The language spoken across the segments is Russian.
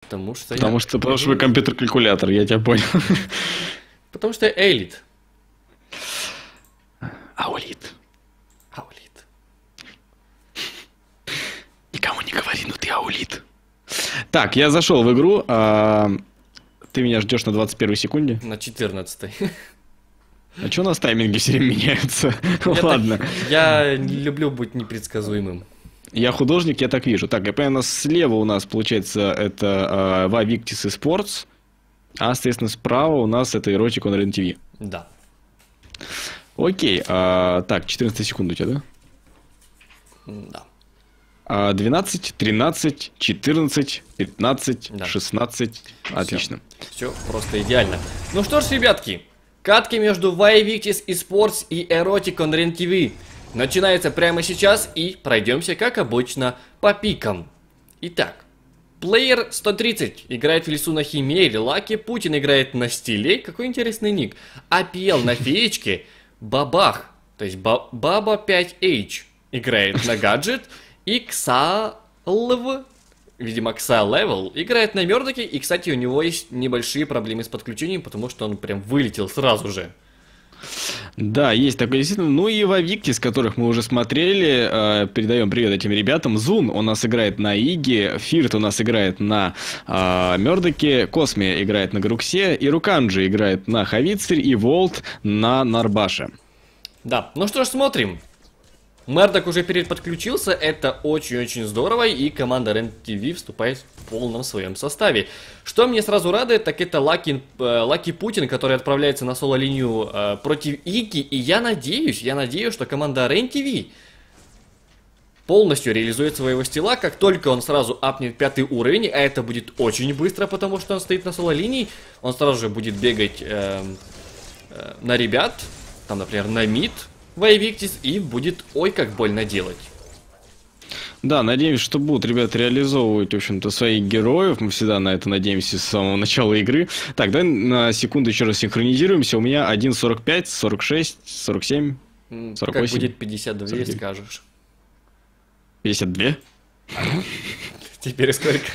Потому что вы компьютер-калькулятор, я тебя понял. Потому что я элит. Аулит. Аулит. Никому не говори, но ты аулит. Так, я зашел в игру. Ты меня ждешь на 21 секунде? На 14-й. А что у нас тайминги все время меняются? Ладно. Я люблю быть непредсказуемым. Я художник, я так вижу. Так, я понимаю, слева у нас, получается, это Vivictis и Sports, а, соответственно, справа у нас это Erotic on RenTV. Да. Окей. Так, 14 секунд у тебя, Да. 12, 13, 14, 15, Да. 16. Отлично. Все просто идеально. Ну что ж, ребятки, катки между Vivictis и Sports и Erotic on RenTV начинается прямо сейчас, и пройдемся, как обычно, по пикам. Итак, Player 130 играет в лесу на Химере, Лаки Путин играет на Стиле, какой интересный ник, APL на Феечке, Бабах, то есть Баба 5H играет на Гаджет, и Ксалв, видимо Ксалевел, играет на Мёрдоке, и, кстати, у него есть небольшие проблемы с подключением, потому что он прям вылетел сразу же. Да, есть такое действительно. Ну и Vivictis, которых мы уже смотрели, передаем привет этим ребятам. Зун у нас играет на Иге, Фирт у нас играет на Мёрдоке, Косми играет на Груксе, и Руканджи играет на Хавицере, и Волт на Нарбаше. Да, ну что ж, смотрим. Мэрдок уже подключился, это очень-очень здорово, и команда RenTV вступает в полном своем составе. Что мне сразу радует, так это Лаки Путин, который отправляется на соло-линию против Ики, и я надеюсь, что команда RenTV полностью реализует своего стила, как только он сразу апнет 5 уровень, а это будет очень быстро, потому что он стоит на соло-линии, он сразу же будет бегать на ребят, там, например, на мид, Vivictis, и будет ой как больно делать. Да, надеемся, что будут ребята реализовывать, в общем-то, своих героев. Мы всегда на это надеемся с самого начала игры. Так, давай на секунду еще раз синхронизируемся. У меня 1.45, 46, 47, 48. Как будет 52, 49. Скажешь. 52? Теперь сколько?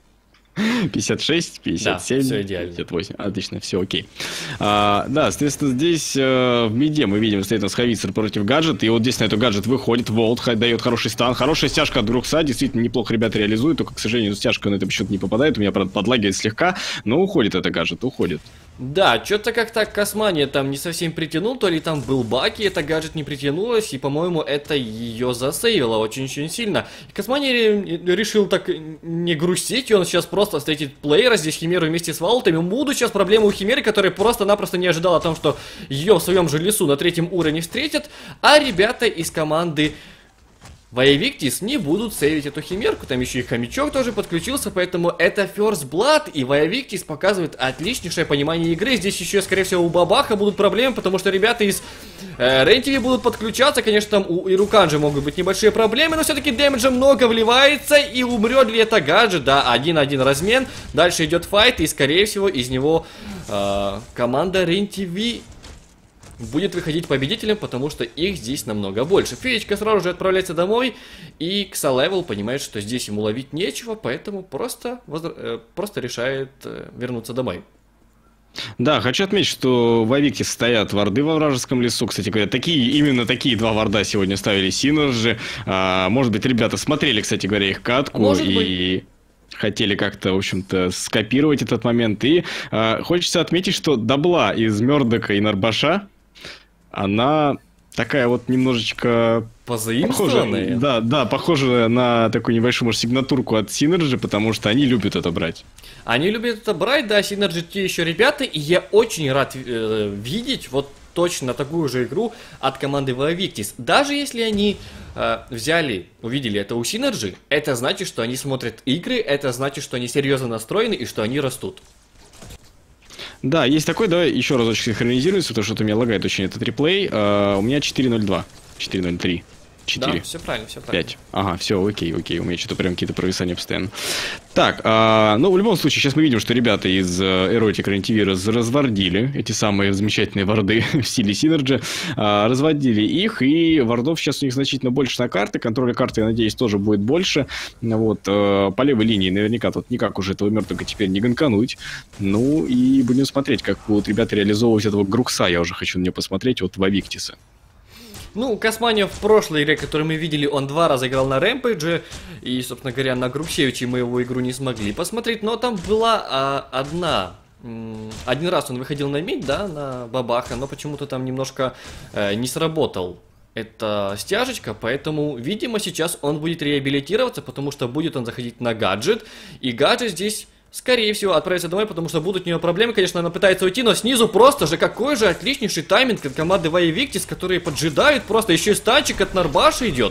56, 57, да, все идеально. 58. Отлично, все окей. Да, соответственно, здесь в миде мы видим, стоит у нас Хавицер против Гаджет. И вот здесь на эту Гаджет выходит Волт, дает хороший стан. Хорошая стяжка от Грукса. Действительно неплохо ребята реализуют. Только, к сожалению, стяжка на этом счет не попадает. У меня, правда, подлагивает слегка. Но уходит эта Гаджет, уходит. Да, что-то как-то Космания там не совсем притянул, то ли там был баг, и эта Гаджет не притянулась, и, по-моему, это ее засейвило очень-очень сильно. И Космания решил так не грустить, и он сейчас просто встретит плеера, здесь Химеру вместе с Ваултами. Будут сейчас проблемы у Химеры, которая просто-напросто не ожидала о том, что ее в своем же лесу на 3-м уровне встретят, а ребята из команды Vivictis не будут сейвить эту Химерку, там еще и хомячок тоже подключился, поэтому это First Blood, и Vivictis показывает отличнейшее понимание игры. Здесь еще, скорее всего, у Бабаха будут проблемы, потому что ребята из RenTV будут подключаться, конечно, там у Ируканджи могут быть небольшие проблемы, но все-таки дэмэджа много вливается, и умрет ли это Гаджет? Да, 1-1 размен, дальше идет файт, и, скорее всего, из него команда RenTV будет выходить победителем, потому что их здесь намного больше. Феечка сразу же отправляется домой, и Ксалевел понимает, что здесь ему ловить нечего, поэтому просто решает вернуться домой. Да, хочу отметить, что в Vivictis стоят варды во вражеском лесу. Кстати говоря, именно такие два варда сегодня ставили Синерджи. Может быть, ребята смотрели, кстати говоря, их катку и хотели как-то, в общем-то, скопировать этот момент. И хочется отметить, что дабла из Мёрдока и Нарбаша, она такая вот немножечко позаимствованная. Да, похожая на такую небольшую, может, сигнатурку от Synergy, потому что они любят это брать. Они любят это брать, да, Synergy те еще ребята, и я очень рад видеть вот точно такую же игру от команды Vivictis. Даже если они увидели это у Synergy, это значит, что они смотрят игры, это значит, что они серьезно настроены и что они растут. Да, есть такой, давай еще разочек синхронизируемся, потому что у меня лагает очень этот реплей. У меня 4.02, 4.03. 4. Да, все правильно, все правильно. 5. Ага, все, окей. У меня что-то прям какие-то провисания постоянно. Так, ну, в любом случае, сейчас мы видим, что ребята из Erotic Run TV развардили эти самые замечательные варды в стиле Synergy. Разводили их, и вардов сейчас у них значительно больше на карты. Контроля карты, я надеюсь, тоже будет больше. Вот, по левой линии наверняка тут никак уже этого мертвого теперь не ганкануть. Ну, и будем смотреть, как будут ребята реализовывать этого Грукса. Я уже хочу на него посмотреть, вот во Виктиса. Ну, Космания в прошлой игре, которую мы видели, он 2 раза играл на Рэмпейдже, и, собственно говоря, на Груксевиче мы его игру не смогли посмотреть, но там была один раз он выходил на мид, да, на Бабаха, но почему-то там немножко не сработал эта стяжечка, поэтому, видимо, сейчас он будет реабилитироваться, потому что будет он заходить на гаджет, и гаджет здесь... Скорее всего, отправится домой, потому что будут у нее проблемы. Конечно, она пытается уйти, но снизу просто же какой же отличнейший тайминг от команды Ваевиктис, которые поджидают просто. Еще и станчик от Нарбаша идет.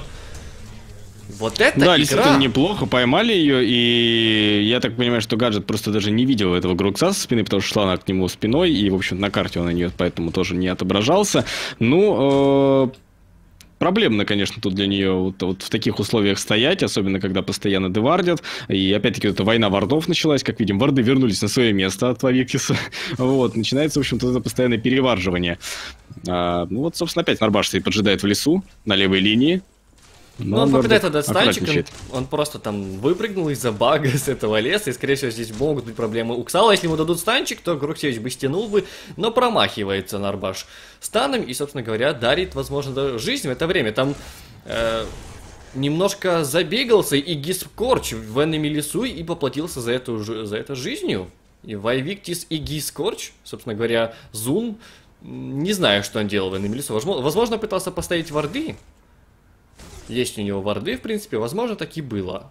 Вот это да, игра. действительно неплохо, поймали ее, и я так понимаю, что гаджет просто даже не видел этого Грукса со спины, потому что шла она к нему спиной, и, в общем, на карте он на нее поэтому тоже не отображался. Ну, проблемно, конечно, тут для нее вот в таких условиях стоять, особенно когда постоянно девардят. И опять-таки эта война вардов началась, как видим, варды вернулись на свое место от Вавиктиса. Вот, начинается, в общем-то, это постоянное переваривание. Ну вот, собственно, опять Нарбаш стоит, поджидает в лесу, на левой линии. Ну, он попадает этот станчик, он просто там выпрыгнул из-за бага с этого леса, и, скорее всего, здесь могут быть проблемы у Ксала. Если ему дадут станчик, то Груксевич бы стянул бы, но промахивается Нарбаш станом и, собственно говоря, дарит, возможно, жизнь в это время. Там немножко забегался и Гискорч в энеми лесу и поплатился за это жизнью. И Ваевиктис и Гискорч, собственно говоря, Зун, не знаю, что он делал в энеми лесу. Возможно, пытался поставить варды. Есть у него варды, в принципе, возможно, так и было.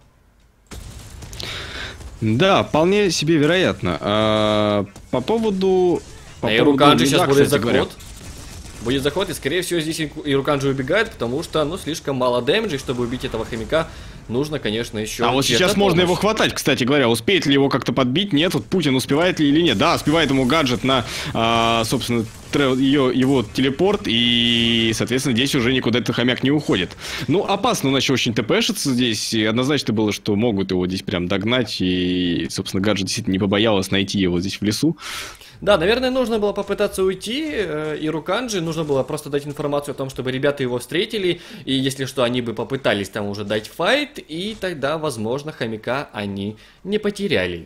Да, вполне себе вероятно. По поводу... Ируканджи сейчас будет заход. Будет заход, и, скорее всего, здесь Ируканджи убегает, потому что, ну, слишком мало дэмэджа, чтобы убить этого хомяка, нужно, конечно, еще... А вот сейчас можно его хватать, кстати говоря. Успеет ли его как-то подбить? Нет. Вот Путин успевает ли или нет? Да, успевает ему гаджет на, собственно, его телепорт, и, соответственно, здесь уже никуда этот хомяк не уходит. Ну, опасно, он начал очень тпшиться здесь, и однозначно было, что могут его здесь прям догнать, и, собственно, гаджет действительно не побоялась найти его здесь в лесу. Да, наверное, нужно было попытаться уйти, и Руканджи, нужно было просто дать информацию о том, чтобы ребята его встретили, и если что, они бы попытались там уже дать файт, и тогда, возможно, хомяка они не потеряли.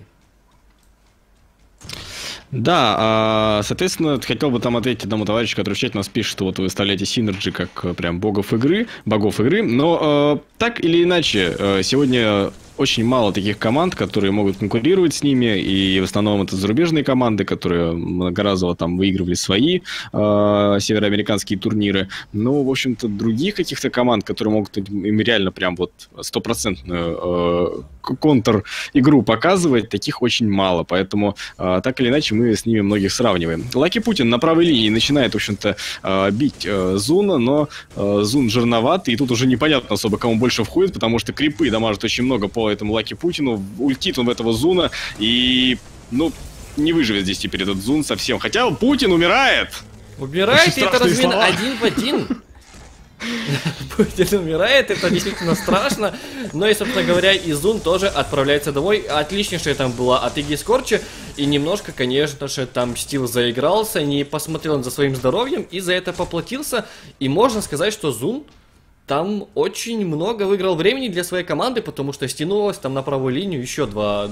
Да, соответственно, хотел бы там ответить одному товарищу, который в чате нас пишет, что вот вы выставляете Synergy как прям богов игры, но так или иначе, сегодня очень мало таких команд, которые могут конкурировать с ними, и в основном это зарубежные команды, которые многоразово там выигрывали свои североамериканские турниры. Но, в общем-то, других каких-то команд, которые могут им реально прям вот стопроцентную контр-игру показывать, таких очень мало, поэтому так или иначе мы с ними многих сравниваем. Лаки Путин на правой линии начинает, в общем-то, бить Зуна, но Зун жирноватый, и тут уже непонятно особо, кому больше входит, потому что крипы дамажат очень много по этому Лаки Путину, ультит он в этого Зуна, и, ну, не выживет здесь теперь этот Зун совсем, хотя Путин умирает! Умирает, и это размен один в один. Путин умирает, это действительно страшно. Но и, собственно говоря, Изун тоже отправляется домой. Отличнейшая там была от Иги Скорча. И немножко, конечно же, там Стил заигрался, не посмотрел он за своим здоровьем и за это поплатился. И можно сказать, что Зун там очень много выиграл времени для своей команды, потому что стянулось там на правую линию еще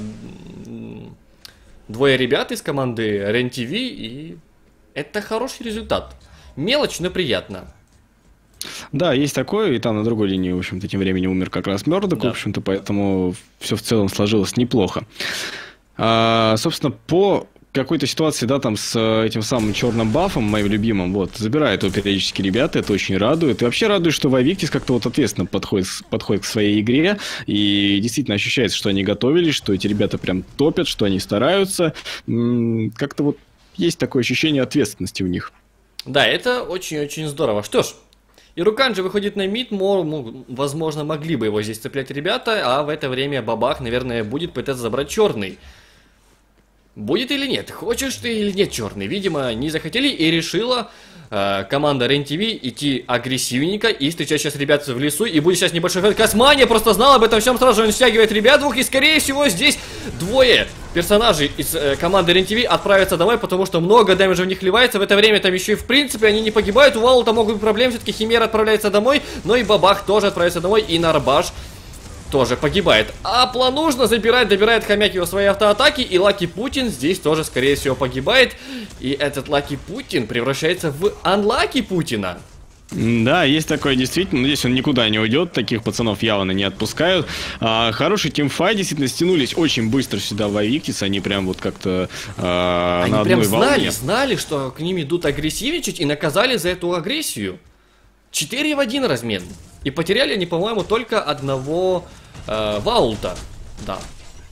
двое ребят из команды RenTV, и это хороший результат. Мелочь, но приятно. Да, есть такое, и там на другой линии, в общем-то, тем временем умер как раз Мёрдок, да. В общем-то, поэтому все в целом сложилось неплохо. Собственно, по какой-то ситуации, да, там с этим самым черным бафом, моим любимым, вот, забирают его периодически ребята, это очень радует. И вообще радует, что Ваевиктис как-то вот ответственно подходит к своей игре, и действительно ощущается, что они готовились, что эти ребята прям топят, что они стараются. Как-то вот есть такое ощущение ответственности у них. Да, это очень-очень здорово. Что ж, Ируканджи выходит на мид, возможно, могли бы его здесь цеплять ребята, а в это время Бабах, наверное, будет пытаться забрать черный. Будет или нет? Хочешь ты или нет черный? Видимо, не захотели и решила команда Рен-ТВ идти агрессивненько и встречать сейчас ребят в лесу, и будет сейчас небольшой фэт. Космания просто знал об этом всем, сразу же он стягивает ребят двух, и скорее всего здесь двое персонажей из команды Рен-ТВ отправятся домой, потому что много дэмэджа в них вливается. В это время там еще и в принципе они не погибают, у Ваула там могут быть проблемы, все-таки Химера отправляется домой, но и Бабах тоже отправится домой, и Нарбаш тоже погибает. Апла нужно забирать, добирает хомяк его своей автоатаки, и Лаки Путин здесь тоже, скорее всего, погибает. И этот Лаки Путин превращается в Анлаки Путина. Да, есть такое действительно, но здесь он никуда не уйдет, таких пацанов явно не отпускают. Хороший тимфайт, действительно, стянулись очень быстро сюда в Invictus, они прям вот как-то они на прям одной волне. знали, что к ним идут агрессивничать, и наказали за эту агрессию. 4 в 1 размен. И потеряли они, по-моему, только одного Ваулта. Да.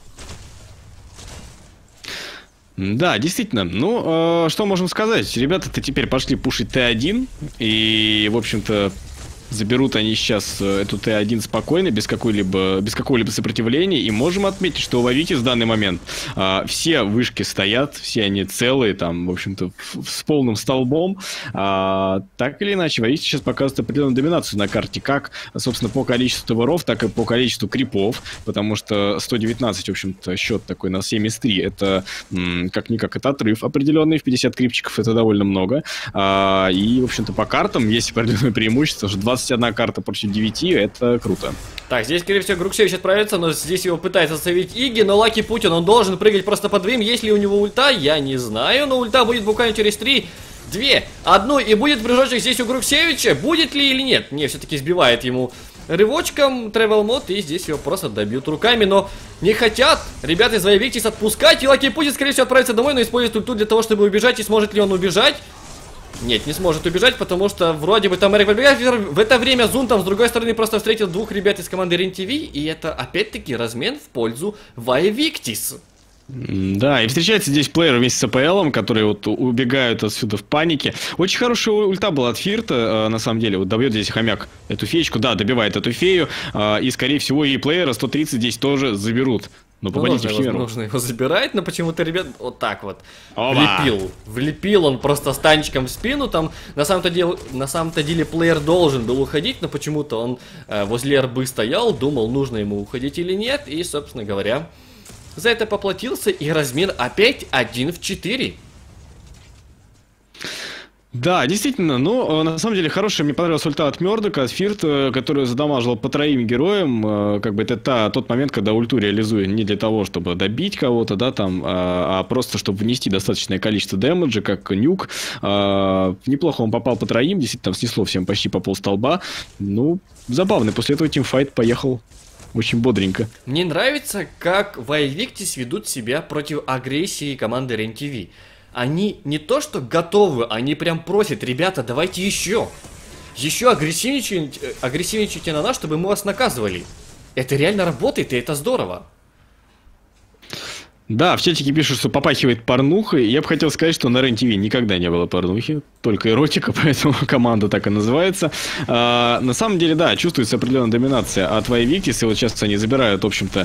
Да, действительно. Ну, что можем сказать? Ребята-то теперь пошли пушить Т1. И, в общем-то, заберут они сейчас эту Т1 спокойно, без какого-либо сопротивления. И можем отметить, что у Вавикис в данный момент все вышки стоят, все они целые, там, в общем-то, с полным столбом. Так или иначе, Вавикис сейчас показывает определенную доминацию на карте, как, собственно, по количеству товаров, так и по количеству крипов. Потому что 119, в общем-то, счет такой на 73. Это, как-никак, это отрыв определенный. В 50 крипчиков это довольно много. И, в общем-то, по картам есть определенное преимущество, что 21 карта против 9, это круто. Так, здесь, скорее всего, Груксевич отправится, но здесь его пытается остановить Иги, но Лаки Путин, он должен прыгать просто под двоим. Есть ли у него ульта, я не знаю, но ульта будет буквально через 3, 2, 1, и будет прыжочек здесь у Груксевича. Будет ли или нет? Не, все-таки сбивает ему рывочком Travel Mode, и здесь его просто добьют руками, но не хотят ребята из Invictus отпускать, и Лаки Путин, скорее всего, отправится домой, но использует ульту для того, чтобы убежать, и сможет ли он убежать? Нет, не сможет убежать, потому что вроде бы там Эрик побегает. В это время Зун там с другой стороны просто встретил двух ребят из команды Рен-ТВ, и это опять-таки размен в пользу Invictus. Да, и встречается здесь плеер вместе с АПЛом, которые вот убегают отсюда в панике. Очень хорошая ульта была от Фирта, на самом деле. Вот добьет здесь хомяк эту феечку, да, добивает эту фею. И, скорее всего, и плеера 130 здесь тоже заберут. Но попадите в Химеру. Нужно его забирать, но почему-то, ребят, вот так вот влепил он просто станчиком в спину. Там на самом-то деле плеер должен был уходить, но почему-то он возле РБ стоял, думал, нужно ему уходить или нет. И, собственно говоря, за это поплатился, и размен опять 1 в 4. Да, действительно, но на самом деле хорошая, мне понравилась ульта от Мёрдока, от Фирт, который задамажил по 3 героям, как бы это тот момент, когда ульту реализует не для того, чтобы добить кого-то, да, там, а просто чтобы внести достаточное количество дэмэджа, как нюк. Неплохо он попал по 3, действительно, там снесло всем почти по полстолба. Ну, забавно, после этого тимфайт поехал очень бодренько. Мне нравится, как Invictus ведут себя против агрессии команды Рен-ТВ. Они не то что готовы, они прям просят: ребята, давайте еще. Еще агрессивничайте на нас, чтобы мы вас наказывали. Это реально работает, и это здорово. Да, в чатике пишут, что попахивает порнухой. Я бы хотел сказать, что на Рен-ТВ никогда не было порнухи, только эротика, поэтому команда так и называется. На самом деле, да, чувствуется определенная доминация от Invictus, и вот сейчас они забирают, в общем-то,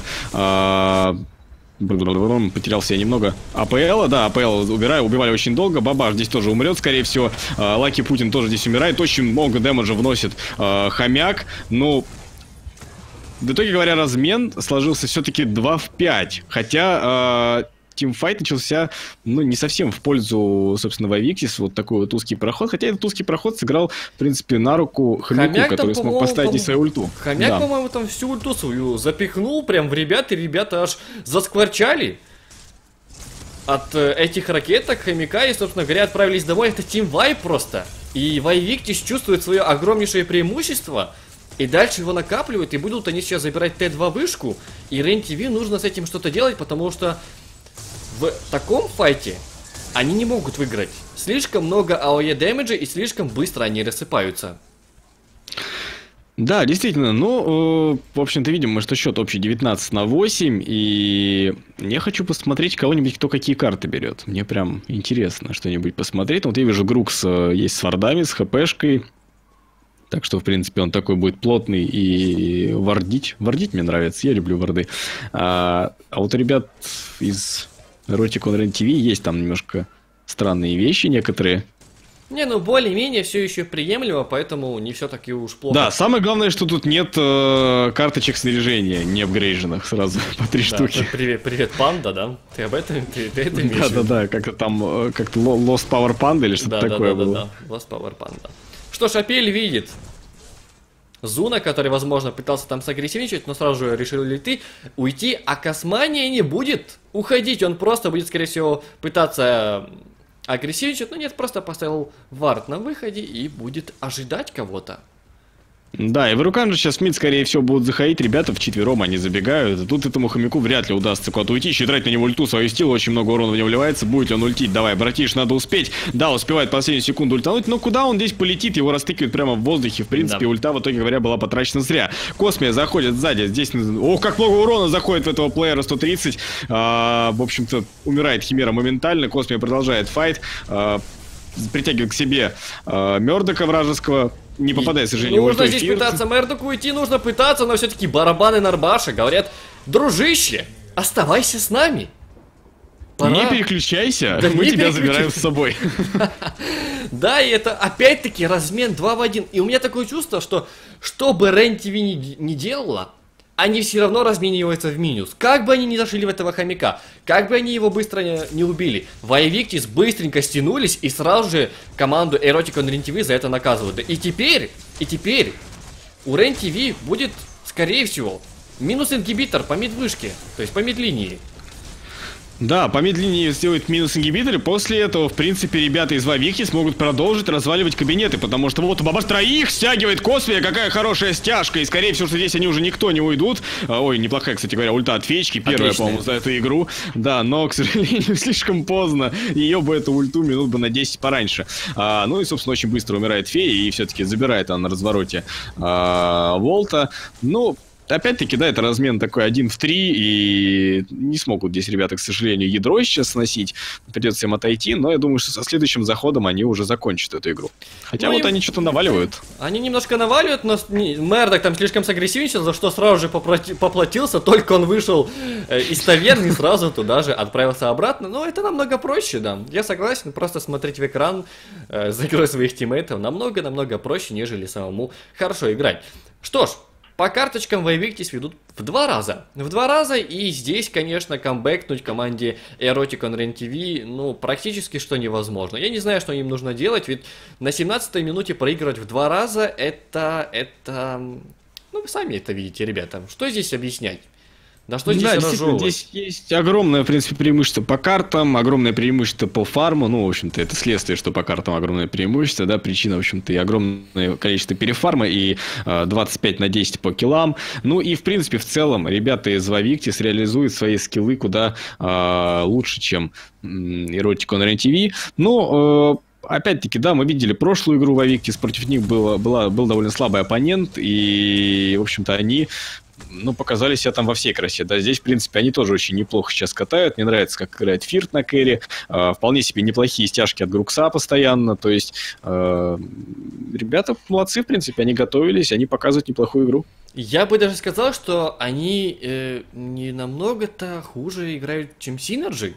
потерялся я немного. АПЛ, да, АПЛ убивали очень долго. Бабаш здесь тоже умрет, скорее всего. Лаки Путин тоже здесь умирает. Очень много дэмэджа вносит хомяк. Но в итоге, говоря, размен сложился все-таки 2 в 5. Хотя тимфайт начался, ну, не совсем в пользу, собственно, Invictus. Вот такой вот узкий проход. Хотя этот узкий проход сыграл, в принципе, на руку хомяку, который смог поставить здесь свою ульту. Хомяк, да, по-моему, там всю ульту свою запихнул прям в ребят, и ребята аж заскворчали от этих ракеток хомяка, и, собственно говоря, отправились домой. Это тимвайп просто. И Invictus чувствует свое огромнейшее преимущество. И дальше его накапливают, и будут они сейчас забирать Т2 вышку. И Рен-ТВ нужно с этим что-то делать, потому что в таком файте они не могут выиграть. Слишком много АОЕ дэмэджа, и слишком быстро они рассыпаются. Да, действительно, ну, в общем-то, видим мы, что счет общий 19-8, и я хочу посмотреть кого-нибудь, кто какие карты берет. Мне прям интересно что-нибудь посмотреть. Вот я вижу, Грукс есть с вардами, с хпшкой. Так что, в принципе, он такой будет плотный и вардить. Вардить мне нравится, я люблю варды. А вот у ребят из Эротик on Рен-ТВ есть там немножко странные вещи некоторые. Не, ну более-менее все еще приемлемо, поэтому не все таки уж плохо. Да, самое главное, что тут нет карточек снаряжения, не апгрейженных сразу по 3 штуки. Привет, панда, да? Ты об этом, ты это имеешь в виду? Да-да-да, как-то там, как-то Lost Power Panda или что-то такое было. Да, Lost Power Panda. Что ж, Апель видит Зуна, который, возможно, пытался там сагрессивничать, но сразу же решил уйти, а Космания не будет уходить, он просто будет, скорее всего, пытаться агрессивничать, но нет, просто поставил вард на выходе и будет ожидать кого-то. Да, и в Рукан же сейчас мид, скорее всего, будут заходить, ребята вчетвером, они забегают. И тут этому хомяку вряд ли удастся куда-то уйти, еще тратить на него ульту, свою стилу, очень много урона в него вливается, будет ли он ультить. Давай, братиш, надо успеть. Да, успевает последнюю секунду ультануть, но куда он здесь полетит, его растыкивают прямо в воздухе. В принципе, ульта, в итоге говоря, была потрачена зря. Космия заходит сзади, здесь, ох, как много урона заходит в этого плеера, 130. В общем-то, умирает Химера моментально, Космия продолжает файт. Притягивает к себе Мёрдока вражеского. Не попадает, к сожалению, в нужно здесь пытаться Мэрдоку уйти, нужно пытаться, но все-таки барабаны Нарбаша говорят: дружище, оставайся с нами. Пора. Не переключайся, да, мы тебя забираем с собой. Да, и это опять-таки размен 2 в 1. И у меня такое чувство, что бы Рен ТВ не делала, они все равно размениваются в минус. Как бы они ни зашили в этого хомяка, как бы они его быстро не убили, Вайвиктис быстренько стянулись и сразу же команду Эротик on Рен ТВ за это наказывают. И теперь у Рен ТВ будет, скорее всего, минус ингибитор по мид-вышке, то есть по мид-линии. Да, по мид-линии сделают минус ингибиторы. После этого, в принципе, ребята из Вавики смогут продолжить разваливать кабинеты. Потому что вот Бабаш троих стягивает Космия. Какая хорошая стяжка. И скорее всего, что здесь они уже никто не уйдут. Ой, неплохая, кстати говоря, ульта от Фечки. Первая, по-моему, за эту игру. Да, но, к сожалению, слишком поздно. Ее бы, эту ульту, минут бы на 10 пораньше. Ну и, собственно, очень быстро умирает Фея. И все-таки забирает она на развороте Волта. Ну... Опять-таки, да, это размен такой 1 в 3, и не смогут здесь ребята, к сожалению, ядро сейчас сносить. Придется им отойти, но я думаю, что со следующим заходом они уже закончат эту игру. Хотя ну вот они что-то наваливают. Они немножко наваливают, но Мэрдок там слишком сагрессивничал, за что сразу же поплатился, только он вышел из таверны и сразу туда же отправился обратно. Но это намного проще, да. Я согласен, просто смотреть в экран за игрой своих тиммейтов намного-намного проще, нежели самому хорошо играть. Что ж, по карточкам Вайвиктис ведут в 2 раза. В 2 раза, и здесь, конечно, камбэкнуть команде Erotic on Рен ТВ, ну, практически что невозможно. Я не знаю, что им нужно делать, ведь на 17-й минуте проигрывать в 2 раза, это... Ну, вы сами это видите, ребята. Что здесь объяснять? Да что здесь действительно, здесь есть огромное, в принципе, преимущество по картам, огромное преимущество по фарму. Ну, в общем-то, это следствие, что по картам огромное преимущество, да, причина, в общем-то, и огромное количество перефарма, и 25 на 10 по киллам. Ну, и, в принципе, в целом, ребята из Вавиктис реализуют свои скиллы куда лучше, чем Erotic on Рен ТВ. Но... Опять-таки, да, мы видели прошлую игру Вавиктис, против них был довольно слабый оппонент, и, в общем-то, они... Ну, показали себя там во всей красе. Да, здесь, в принципе, они тоже очень неплохо сейчас катают. Мне нравится, как играет Фирт на кэри. Вполне себе неплохие стяжки от Грукса постоянно. То есть, ребята молодцы, в принципе. Они готовились, они показывают неплохую игру. Я бы даже сказал, что они не намного-то хуже играют, чем Synergy.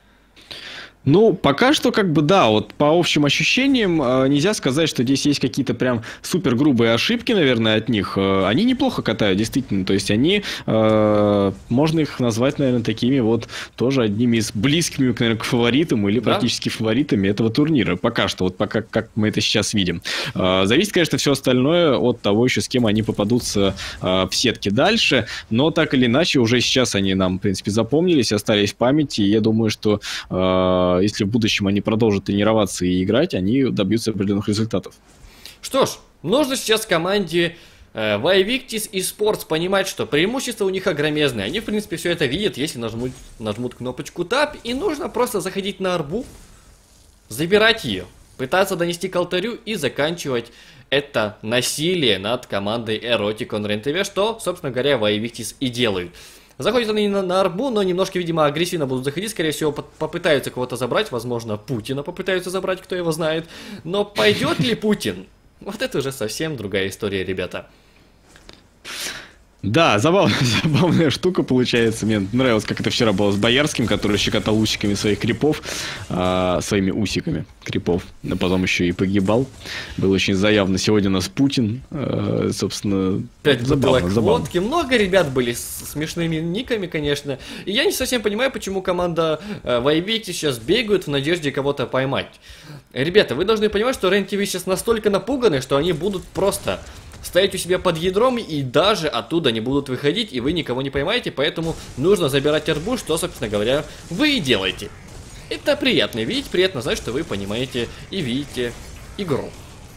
Ну, пока что, как бы, да, вот по общим ощущениям нельзя сказать, что здесь есть какие-то прям супер грубые ошибки, наверное, от них. Они неплохо катают, действительно. То есть они, можно их назвать, наверное, такими вот тоже одними из близкими, наверное, к фаворитам или практически фаворитами этого турнира. Пока что, вот пока как мы это сейчас видим. Зависит, конечно, все остальное от того еще, с кем они попадутся в сетке дальше. Но так или иначе, уже сейчас они нам, в принципе, запомнились, остались в памяти. И я думаю, что... если в будущем они продолжат тренироваться и играть, они добьются определенных результатов. Что ж, нужно сейчас команде Vivictis и Sports понимать, что преимущество у них огромезное. Они, в принципе, все это видят, если нажмут кнопочку Tab, и нужно просто заходить на арбу, забирать ее, пытаться донести к алтарю и заканчивать это насилие над командой Erotic on Рен ТВ, что, собственно говоря, Vivictis и делают. Заходят они на арбу, но немножко, видимо, агрессивно будут заходить. Скорее всего, попытаются кого-то забрать. Возможно, Путина попытаются забрать, кто его знает. Но пойдет ли Путин? Вот это уже совсем другая история, ребята. Да, забавная штука получается. Мне нравилось, как это вчера было с Боярским, который щекотал усиками своих крипов, своими усиками крипов, но потом еще и погибал. Было очень заявно. Сегодня у нас Путин, собственно, 5 бутылок водки. Много ребят были с смешными никами, конечно. И я не совсем понимаю, почему команда Вайвики сейчас бегают в надежде кого-то поймать. Ребята, вы должны понимать, что РЕН-ТВ сейчас настолько напуганы, что они будут просто стоять у себя под ядром и даже оттуда не будут выходить, и вы никого не поймаете, поэтому нужно забирать арбуз, что, собственно говоря, вы и делаете. Это приятно видеть, приятно знать, что вы понимаете и видите игру.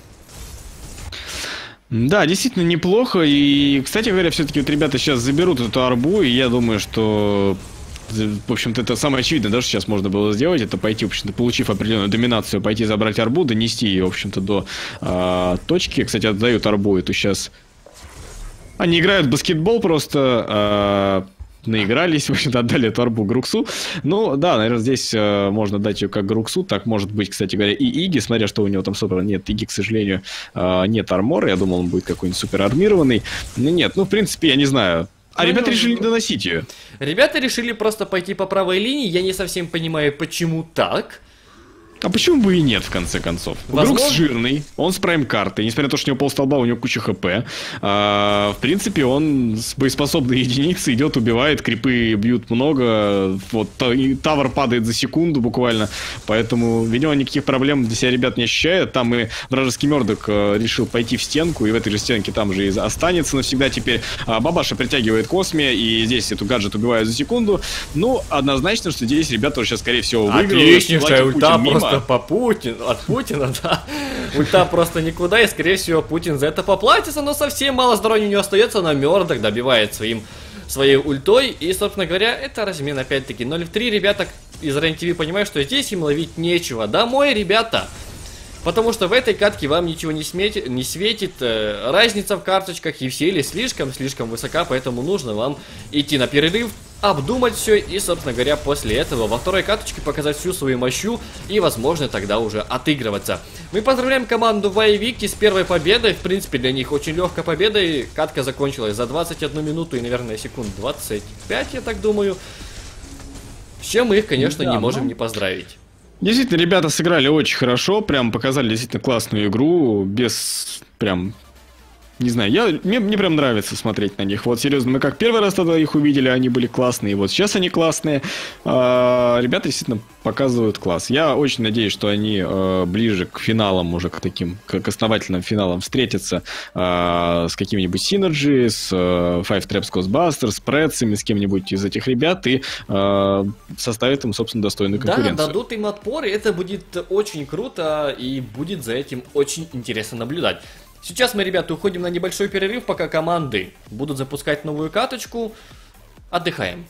Да, действительно неплохо, и, кстати говоря, все-таки вот ребята сейчас заберут эту арбу, и я думаю, что... В общем-то, это самое очевидное, да, что сейчас можно было сделать, это пойти, в общем-то, получив определенную доминацию, пойти забрать арбу, донести ее, в общем-то, до точки. Кстати, отдают арбу эту сейчас. Они играют в баскетбол просто, наигрались, в общем-то, отдали эту арбу Груксу. Ну, да, наверное, здесь можно дать ее как Груксу, так может быть, кстати говоря, и Иги, смотря что у него там собрано. Нет, Иги, к сожалению, нет армора, я думал, он будет какой-нибудь супер армированный. Но нет, ну, в принципе, я не знаю. А ребята решили не доносить ее. Ребята решили просто пойти по правой линии. Я не совсем понимаю, почему так. А почему бы и нет, в конце концов? Грукс жирный, он с прайм-картой, несмотря на то, что у него полстолба, у него куча хп. В принципе, он с боеспособной единицы идет, убивает, крипы бьют много, вот, тавер падает за секунду буквально, поэтому, видимо, никаких проблем для себя ребят не ощущает. Там и вражеский Мёрдок решил пойти в стенку, и в этой же стенке там же и останется навсегда теперь. Бабаша притягивает Косме, и здесь эту гаджет убивают за секунду. Ну, однозначно, что здесь ребята уже сейчас, скорее всего, выиграют. Отличнейшая ульта просто по Путину, от Путина, да. Ульта просто никуда, и, скорее всего, Путин за это поплатится, но совсем мало здоровья не остается, но Мёрдок добивает своей ультой, и, собственно говоря, это размен, опять-таки, 0-3, ребята из РЕН-ТВ понимают, что здесь им ловить нечего. Домой, ребята! Потому что в этой катке вам ничего не светит, разница в карточках и в силе слишком высока, поэтому нужно вам идти на перерыв, обдумать все и, собственно говоря, после этого во второй каточке показать всю свою мощу и, возможно, тогда уже отыгрываться. Мы поздравляем команду Вайвики с первой победой, в принципе, для них очень легкая победа, и катка закончилась за 21 минуту и, наверное, секунд 25, я так думаю, с чем мы их, конечно, не можем не поздравить. Действительно, ребята сыграли очень хорошо, прям показали действительно классную игру, без прям... Не знаю, мне прям нравится смотреть на них. Вот, серьезно, мы как первый раз тогда их увидели, они были классные, вот сейчас они классные. Ребята действительно показывают класс. Я очень надеюсь, что они ближе к финалам, уже к таким, к основательным финалам встретятся с какими-нибудь Synergy, с Five Traps Ghostbusters, с Предсами, с кем-нибудь из этих ребят и составят им, собственно, достойную конкуренцию. Да, дадут им отпор, и это будет очень круто, и будет за этим очень интересно наблюдать. Сейчас мы, ребята, уходим на небольшой перерыв, пока команды будут запускать новую каточку. Отдыхаем.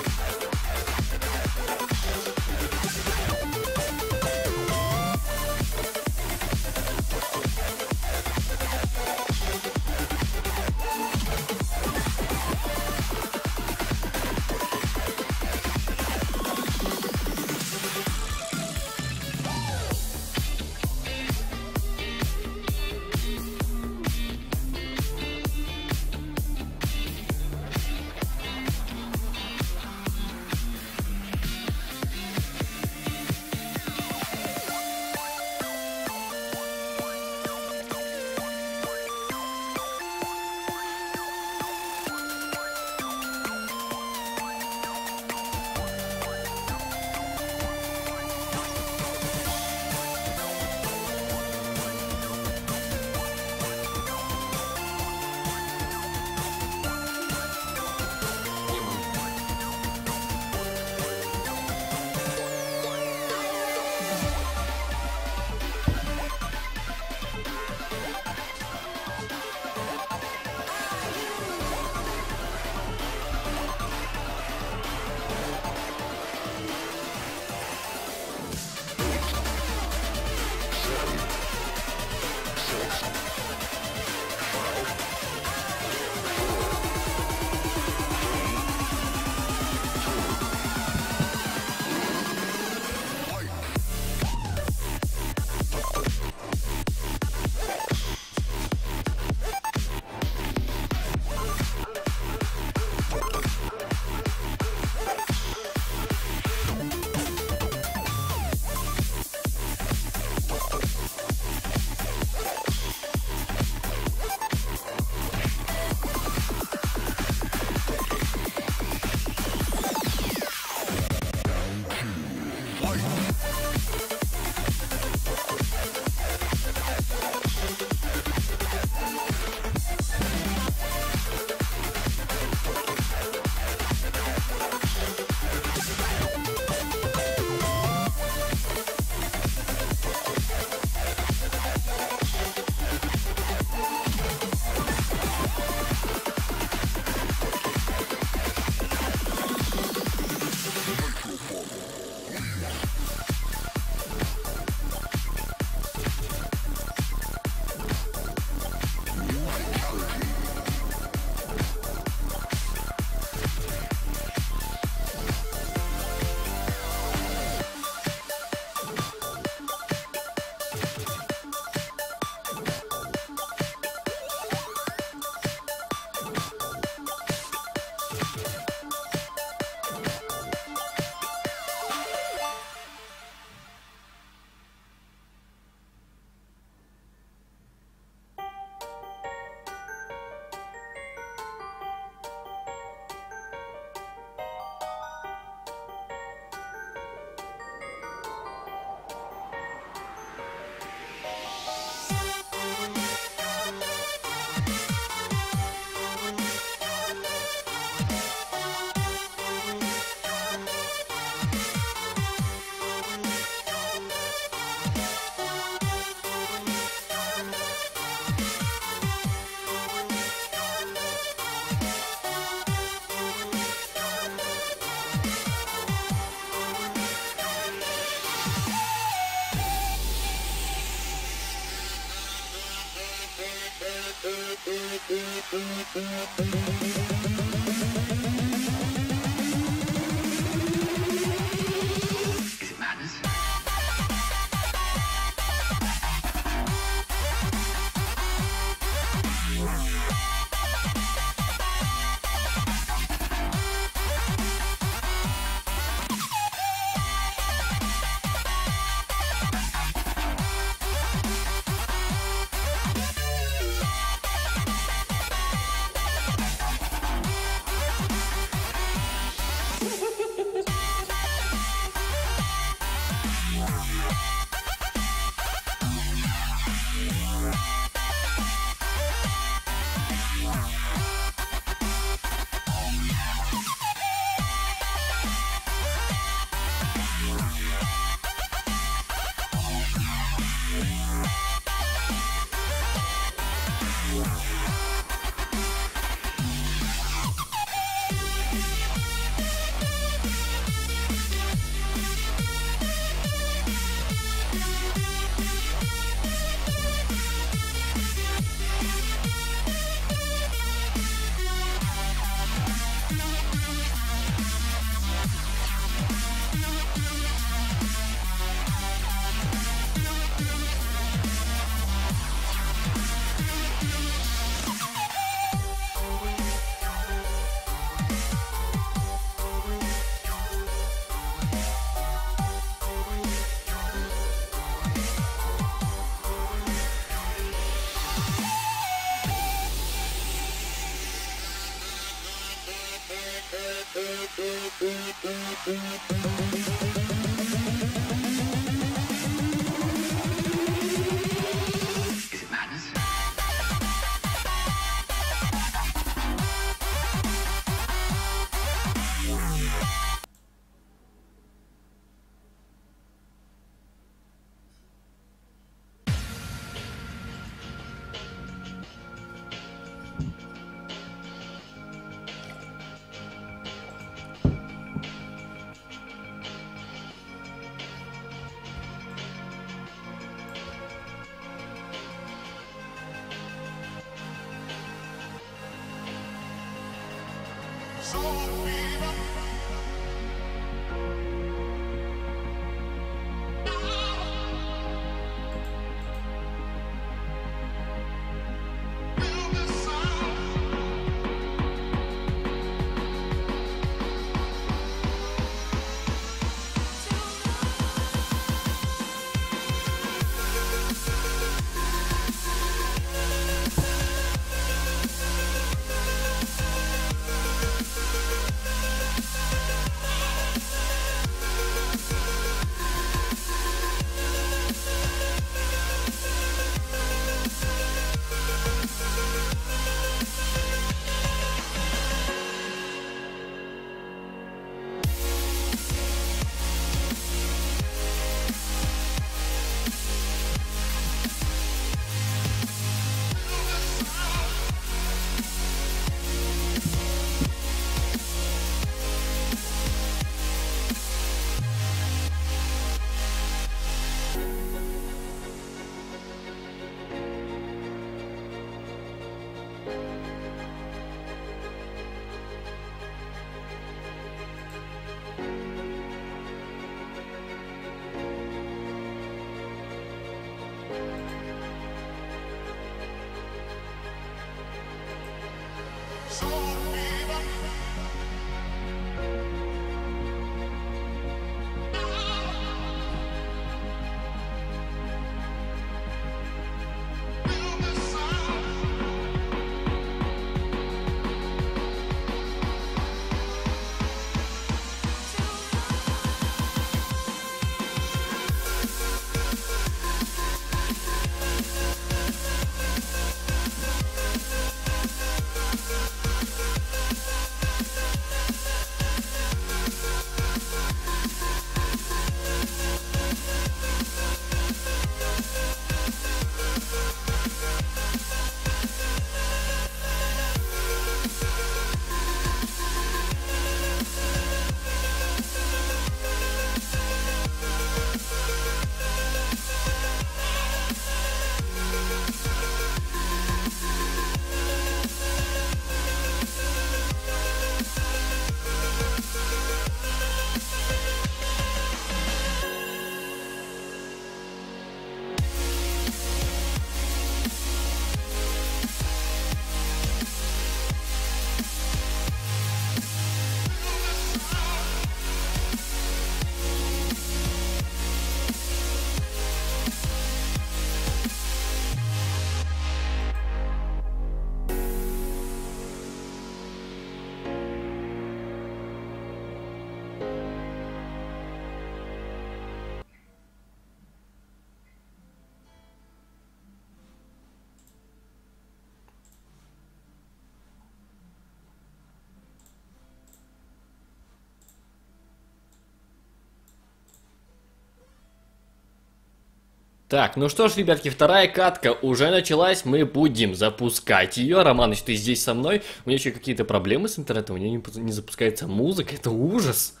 Так, ну что ж, ребятки, вторая катка уже началась, мы будем запускать ее. Романыч, ты здесь со мной? У меня еще какие-то проблемы с интернетом, у меня не запускается музыка, это ужас.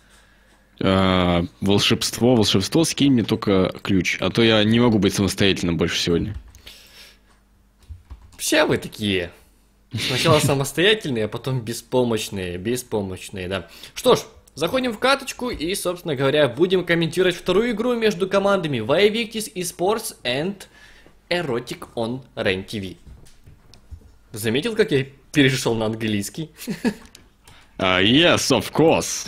Волшебство, скинь мне только ключ, а то я не могу быть самостоятельным больше сегодня. Все вы такие. Сначала самостоятельные, а потом беспомощные, да. Что ж, заходим в каточку и, собственно говоря, будем комментировать вторую игру между командами Vivictis Esports and Erotic on Ren TV. Заметил, как я перешел на английский? Yes, of course.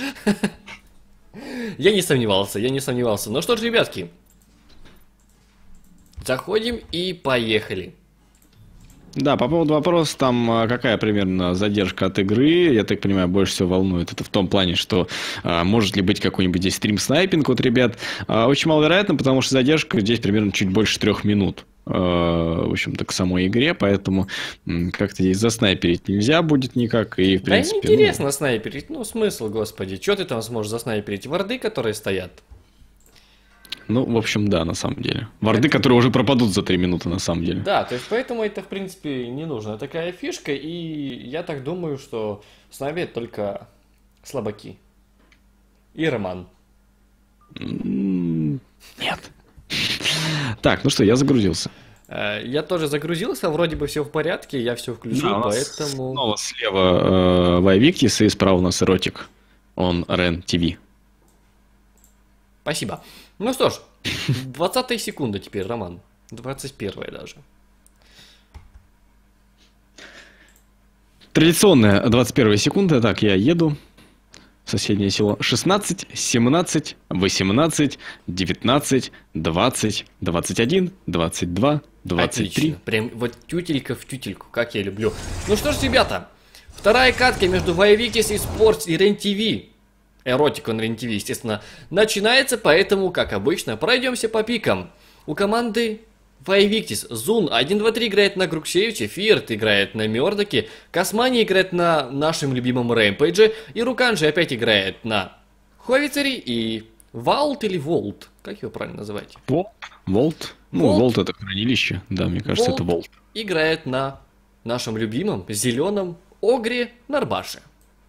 Я не сомневался. Ну что ж, ребятки, заходим и поехали. Да, по поводу вопроса, там какая примерно задержка от игры, я так понимаю, больше всего волнует это в том плане, что может ли быть какой-нибудь здесь стрим-снайпинг от ребят. Очень маловероятно, потому что задержка здесь примерно чуть больше 3 минут. В общем-то, к самой игре, поэтому как-то здесь заснайперить нельзя будет никак, и в принципе... Да неинтересно снайперить, ну смысл, господи, что ты там сможешь заснайперить? Варды, которые стоят? Ну, в общем, да, на самом деле. Варды, которые уже пропадут за 3 минуты, на самом деле. Да, то есть поэтому это, в принципе, не нужна такая фишка, и я так думаю, что снайпят только слабаки. И Роман. Нет. Так, ну что, я загрузился. Я тоже загрузился, вроде бы все в порядке, я все включил, Да, поэтому... снова слева Вайвиктис, и справа у нас Эротик. Он Рен ТВ. Спасибо. Ну что ж, 20 секунда теперь, Роман. 21 даже. Традиционная 21 секунда. Так, я еду в соседнее село. 16, 17, 18, 19, 20, 21, 22, 23. Отлично. Прям вот тютелька в тютельку, как я люблю. Ну что ж, ребята, вторая катка между Вайвиктис Esports и Рен ТВ. Эротик он Рен ТВ, естественно, начинается, поэтому, как обычно, пройдемся по пикам. У команды Вайвиктис Зун 1-2-3 играет на Груксевиче, Фирт играет на Мёрдоке, Космани играет на нашем любимом Рэмпейдже, и Руканджи опять играет на Ховицере, и Валт или Волт, как его правильно называть? Волт. Ну, Волт это хранилище, да, мне кажется, это Волт. Играет на нашем любимом зеленом Огре Нарбаше.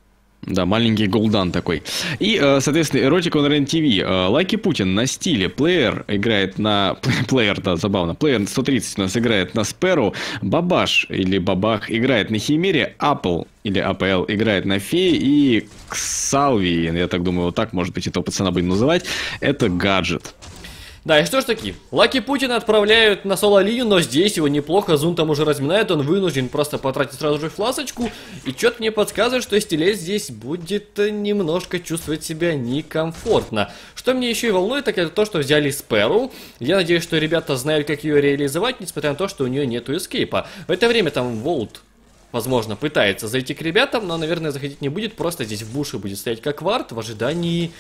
Да, маленький голдан такой. И, соответственно, Эротик он Рен ТВ. Лаки Путин на стиле. Плеер играет на... Плеер, да, забавно. Плеер 130 у нас играет на Спэру. Бабаш или Бабах играет на Химере. Апл или АПЛ играет на Фее. И Ксалви, я так думаю, вот так, может быть, этого пацана будем называть, это гаджет. Да, и что ж таки, Лаки Путина отправляют на соло-линию, но здесь его неплохо, Зун там уже разминает, он вынужден просто потратить сразу же фласочку, и что-то мне подсказывает, что Стилет здесь будет немножко чувствовать себя некомфортно. Что мне еще и волнует, так это то, что взяли Сперу, я надеюсь, что ребята знают, как ее реализовать, несмотря на то, что у нее нету эскейпа. В это время там Волт, возможно, пытается зайти к ребятам, но, наверное, заходить не будет, просто здесь в буше будет стоять как вард в ожидании...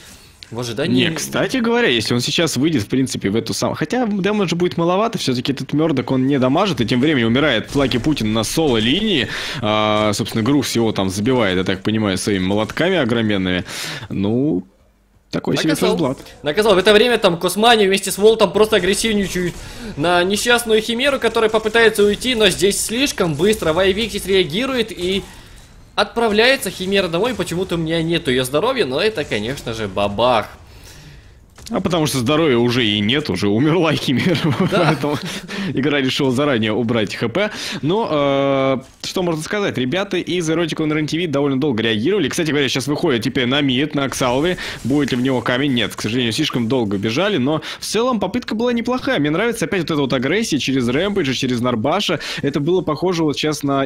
Не, кстати говоря, если он сейчас выйдет, в принципе, в эту самую... Хотя дэмэджа будет маловато, все-таки этот Мёрдок, он не дамажит, и тем временем умирает Лаки Путин на соло-линии. Собственно, Грус его там забивает, я так понимаю, своими молотками огроменными. Ну, такой себе ферстблад. Наказал. В это время там Космани вместе с Волтом просто агрессивничают на несчастную Химеру, которая попытается уйти, но здесь слишком быстро Вайвиктис реагирует и... Отправляется Химера домой, почему-то у меня нету ее здоровья, но это, конечно же, бабах. А потому что здоровья уже и нет, уже умерла Химера, да. Поэтому игра решила заранее убрать ХП. Но, что можно сказать, ребята из Эротик on Рен ТВ довольно долго реагировали. Кстати говоря, сейчас выходит теперь на мид, на Ксалви. Будет ли в него камень? Нет, к сожалению, слишком долго бежали, но в целом попытка была неплохая. Мне нравится опять вот эта вот агрессия через Рэмпейджа, через Нарбаша. Это было похоже вот сейчас на...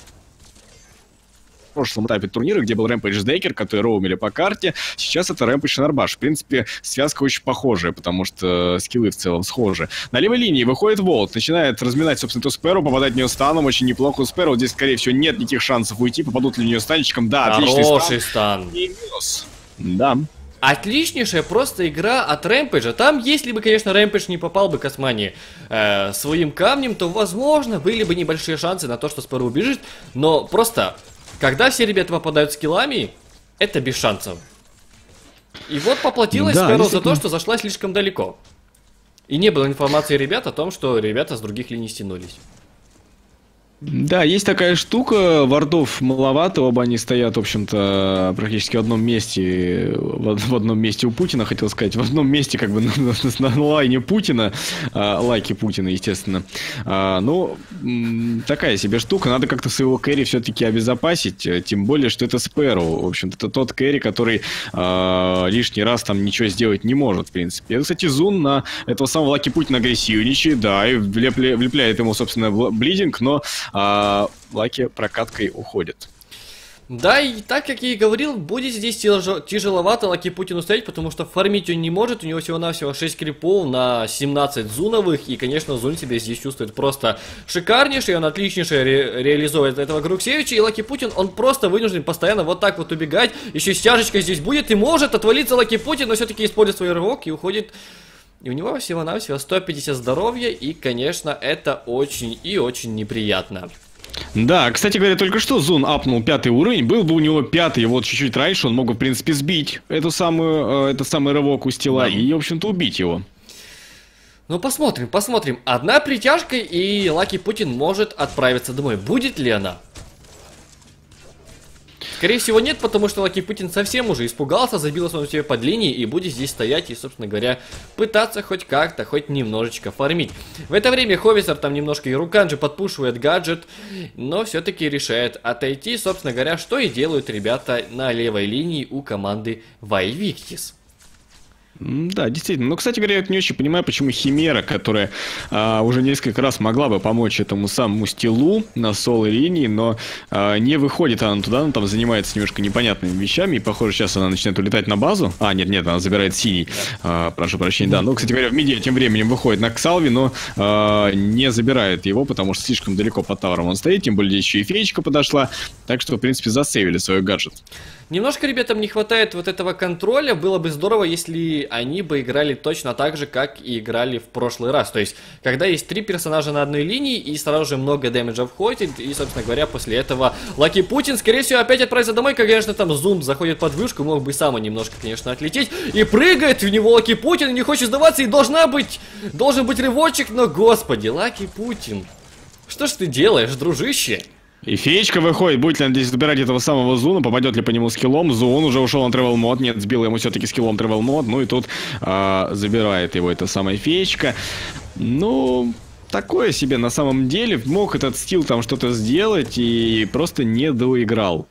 В прошлом этапе турнира, где был Рэмпейдж с Дейкер, которые роумили по карте, сейчас это Рэмпейдж и Нарбаш. В принципе, связка очень похожая, потому что скиллы в целом схожи. На левой линии выходит Волт, начинает разминать, собственно, эту Сперу, попадать в нее станом, очень неплохо у Сперу. Здесь, скорее всего, нет никаких шансов уйти, попадут ли в нее станчиком. Да, хороший стан. И минус. Да. Отличнейшая просто игра от Рэмпейджа. Там, если бы, конечно, Рэмпейдж не попал бы к Османи своим камнем, то, возможно, были бы небольшие шансы на то, что Сперу убежит, но просто... Когда все ребята попадают скиллами, это без шансов. И вот поплатилась Сперу за то, что зашла слишком далеко. И не было информации ребят о том, что ребята с других линий стянулись. Да, есть такая штука, вардов маловато, оба они стоят, в общем-то, практически в одном месте, в одном месте у Путина, хотел сказать, в одном месте, как бы, на лайне Путина, лайки Путина, естественно. Ну, такая себе штука, надо как-то своего кэрри все-таки обезопасить, тем более, что это Сперу, в общем-то, это тот кэрри, который лишний раз там ничего сделать не может, в принципе. Это, кстати, Зун на этого самого лаки Путина агрессивничает, да, и влепляет ему, собственно, блидинг, но Лаки прокаткой уходит. Да, и так, как я и говорил, будет здесь тяжеловато Лаки Путину стоять, потому что фармить он не может, у него всего-навсего 6 крипов на 17 зуновых, и, конечно, зун себя здесь чувствует просто шикарнейший, он отличнейше реализует этого Груксевича, и Лаки Путин, он просто вынужден постоянно вот так вот убегать, еще стяжечка здесь будет, и может отвалиться Лаки Путин, но все-таки использует свой рывок и уходит. И у него всего-навсего 150 здоровья, и, конечно, это очень и очень неприятно. Да, кстати говоря, только что Зун апнул 5-й уровень, был бы у него 5-й, вот чуть-чуть раньше, он мог бы, в принципе, сбить этот самый рывок у стила и, в общем-то, убить его. Ну, посмотрим. Одна притяжка, и Лаки Путин может отправиться домой. Будет ли она? Скорее всего нет, потому что Лаки Путин совсем уже испугался, забился он себе под линией и будет здесь стоять и, собственно говоря, пытаться хоть как-то, хоть немножечко фармить. В это время Ховисер там немножко и Руканджи подпушивает гаджет, но все-таки решает отойти, собственно говоря, что и делают ребята на левой линии у команды Вайвиктис. Да, действительно. Но, кстати говоря, я не очень понимаю, почему Химера, которая уже несколько раз могла бы помочь этому самому стилу на соло линии, но не выходит она туда, она там занимается немножко непонятными вещами, и, похоже, сейчас она начинает улетать на базу. Нет, она забирает синий. Прошу прощения, да. Ну, кстати говоря, в миде тем временем выходит на Ксалви, но не забирает его, потому что слишком далеко под тавером он стоит, тем более здесь еще и феечка подошла, так что, в принципе, засейвили свой гаджет. Немножко ребятам не хватает вот этого контроля, было бы здорово, если они бы играли точно так же, как и играли в прошлый раз. То есть, когда есть 3 персонажа на одной линии, и сразу же много дэмэджа входит, и, собственно говоря, после этого Лаки Путин, скорее всего, опять отправится домой, конечно, там Зум заходит под вышку, мог бы сам немножко, конечно, отлететь, и прыгает в него Лаки Путин, и не хочет сдаваться, и должен быть рывочек, но, господи, Лаки Путин, что ж ты делаешь, дружище? И феечка выходит, будет ли он здесь забирать этого самого Зуна, попадет ли по нему скиллом. Зун уже ушел на тревел мод, нет, сбил ему все-таки скиллом тревел мод, ну и тут забирает его эта самая феечка. Ну, такое себе на самом деле, мог этот стил там что-то сделать и просто не доиграл.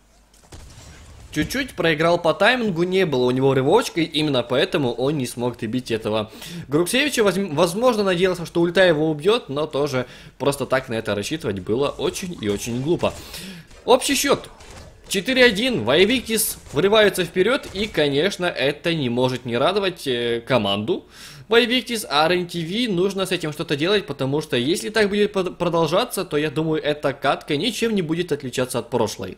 Чуть-чуть проиграл по таймингу, не было у него рывочка, именно поэтому он не смог добить этого Груксевича. Возможно, надеялся, что ульта его убьет, но тоже просто так на это рассчитывать было очень и очень глупо. Общий счет 4-1, Вайвиктис врываются вперед, и, конечно, это не может не радовать команду Вайвиктис, а RNTV нужно с этим что-то делать, потому что если так будет продолжаться, то я думаю, эта катка ничем не будет отличаться от прошлой.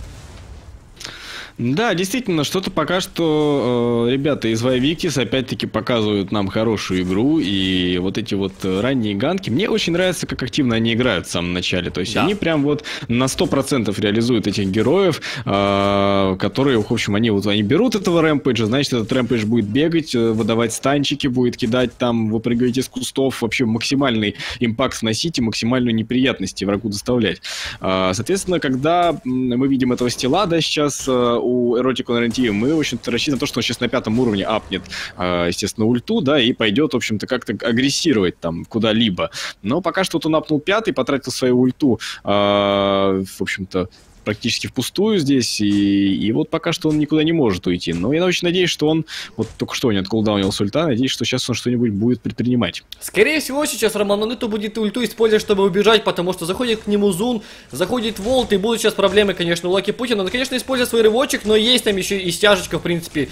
Да, действительно, что-то пока что ребята из Vivictis опять-таки показывают нам хорошую игру, и вот эти вот ранние ганки, мне очень нравится, как активно они играют в самом начале, то есть они прям вот на 100% реализуют этих героев, которые, в общем, они берут этого рэмпейджа, значит, этот рэмпейдж будет бегать, выдавать станчики, будет кидать там, выпрыгивать из кустов, вообще максимальный импакт вносить и максимальную неприятности врагу доставлять. Соответственно, когда мы видим этого стила, да, сейчас у Эротику на RNTV, мы, в общем-то, рассчитываем на то, что он сейчас на 5-м уровне апнет, естественно, ульту, да, и пойдет, в общем-то, как-то агрессировать там куда-либо. Но пока что вот он апнул 5-й, потратил свою ульту, в общем-то, практически впустую здесь, и вот пока что он никуда не может уйти. Но я очень надеюсь, что он, вот только что он откулдаунил с ульта, надеюсь, что сейчас он что-нибудь будет предпринимать. Скорее всего, сейчас Романоныту будет ульту использовать, чтобы убежать, потому что заходит к нему Зун, заходит Волт, и будут сейчас проблемы, конечно, у Лаки Путина. Он, конечно, использует свой рывочек, но есть там еще и стяжечка, в принципе,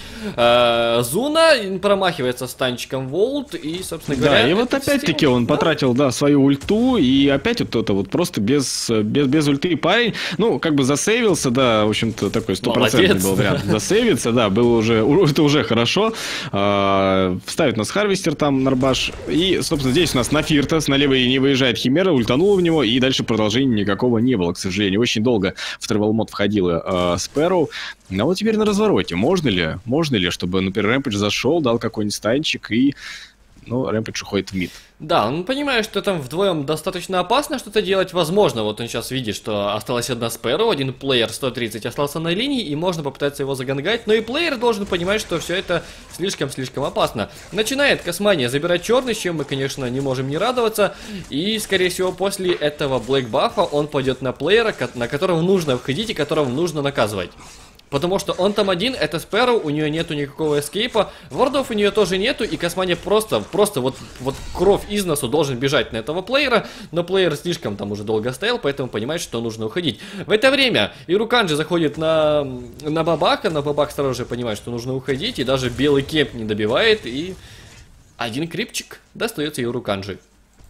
Зуна, промахивается станчиком Волт, и, собственно говоря... Да, и вот опять-таки он потратил, да, свою ульту, и опять вот это вот просто без ульты парень, ну, как бы засейвился, да, в общем-то, такой стопроцентный был вариант засейвиться, да, было уже, это уже хорошо. Вставит нас Харвестер там, Нарбаш, и, собственно, здесь у нас на Фиртас, на левой линии выезжает Химера, ультанула в него, и дальше продолжения никакого не было, к сожалению. Очень долго в тревел мод входила Спэроу. Но вот теперь на развороте. Можно ли, чтобы, например, Рэмпэдж зашел, дал какой-нибудь станчик, и, ну, Рэмпэдж уходит в мид. Да, он понимает, что там вдвоем достаточно опасно что-то делать. Возможно, вот он сейчас видит, что осталась одна Спэроу, один плеер 130 остался на линии, и можно попытаться его загангать. Но и плеер должен понимать, что все это слишком-слишком опасно. Начинает Космания забирать черный, с чем мы, конечно, не можем не радоваться. И, скорее всего, после этого блэк бафа он пойдет на плеера, на которого нужно входить и которого нужно наказывать. Потому что он там один, это Спэроу, у нее нету никакого эскейпа, вардов у нее тоже нету, и Космания просто вот кровь из носу должен бежать на этого плеера, но плеер слишком там уже долго стоял, поэтому понимает, что нужно уходить. В это время Ируканджи заходит на Бабака, но Бабак сразу же понимает, что нужно уходить, и даже белый кеп не добивает, и один крипчик достается Ируканджи.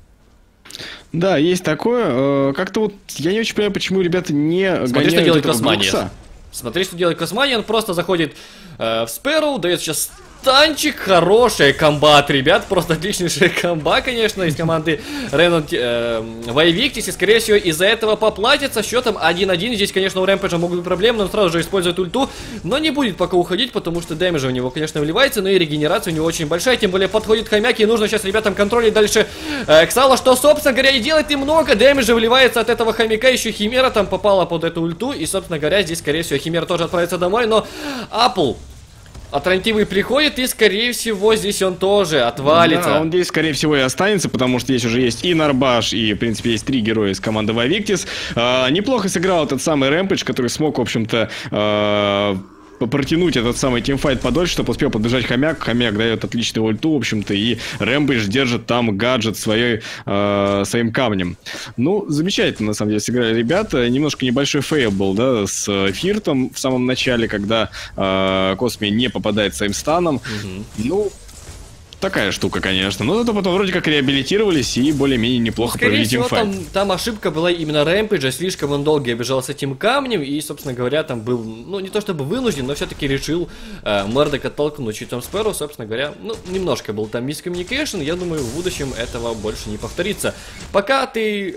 Да, есть такое. Как-то вот я не очень понимаю, почему ребята не Смотри, что делает Космания. Брукса. Смотри, что делает Космания, он просто заходит в Спэроу, дает сейчас танчик, хороший комбат, ребят, просто отличнейший комбат, конечно, из команды Вайвиктис, и, скорее всего, из-за этого поплатится счетом 1-1. Здесь, конечно, у Рэмпэджа могут быть проблемы, но он сразу же использует ульту, но не будет пока уходить, потому что дэмэджа у него, конечно, вливается, но и регенерация у него очень большая, тем более подходит хомяк, и нужно сейчас ребятам контролить дальше Ксала, что, собственно говоря, и делает, и много дэмэджа вливается от этого хомяка, еще Химера там попала под эту ульту, и, собственно говоря, здесь, скорее всего, Химера тоже отправится домой, но Апл Атлантивый приходит, и, скорее всего, здесь он тоже отвалится. Да, он здесь, скорее всего, и останется, потому что здесь уже есть и Нарбаш, и, в принципе, есть 3 героя из команды Вайвиктис. Неплохо сыграл этот самый Рэмпэдж, который смог, в общем-то, протянуть этот самый тимфайт подольше, чтобы успел подбежать хомяк. Хомяк дает отличную ульту, в общем-то, и Рэмпэдж держит там гаджет своим камнем. Ну, замечательно, на самом деле, сыграли ребята. Немножко небольшой фейл был, да, с Фиртом в самом начале, когда Косми не попадает своим станом. Ну, такая штука, конечно. Но зато потом вроде как реабилитировались и более-менее неплохо провели тимфайт. Там ошибка была именно Рэмпэджа, слишком он долго бежал с этим камнем, и, собственно говоря, там был, ну, не то чтобы вынужден, но все-таки решил Мэрдок оттолкнуть щитом Спэроу, собственно говоря, ну, немножко был там мискоммуникейшн, я думаю, в будущем этого больше не повторится. Пока ты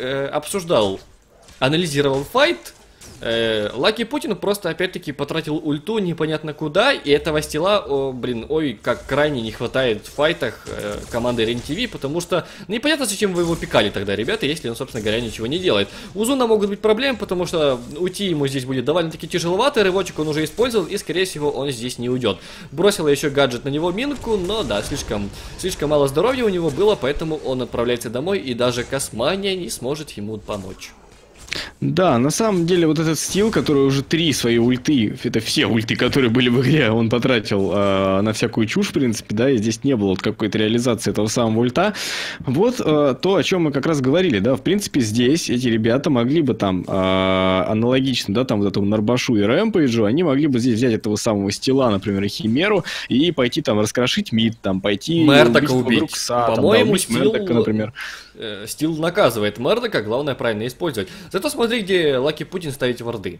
анализировал файт, Лаки Путин просто опять-таки потратил ульту непонятно куда, и этого стила, ой, как крайне не хватает в файтах команды РЕН-ТВ, потому что непонятно, зачем вы его пикали тогда, ребята, если он, собственно говоря, ничего не делает. У Зуна могут быть проблемы, потому что уйти ему здесь будет довольно-таки тяжеловато, рывочек он уже использовал, и, скорее всего, он здесь не уйдет. Бросила еще гаджет на него минку, но да, слишком мало здоровья у него было, поэтому он отправляется домой, и даже Космания не сможет ему помочь. Да, на самом деле вот этот стил, который уже 3 свои ульты, это все ульты, которые были в игре, он потратил на всякую чушь, в принципе, да, и здесь не было вот какой-то реализации этого самого ульта. Вот то, о чем мы как раз говорили, да, в принципе, здесь эти ребята могли бы там аналогично, да, там вот этому Нарбашу и Рэмпейджу, они могли бы здесь взять этого самого стила, например, и Химеру, и пойти там раскрошить мид, там пойти Мэрдока убить. По-моему, Мэрдока, например. Стил наказывает Мэрдока, главное правильно использовать. Зато смотри, где Лаки Путин ставить варды.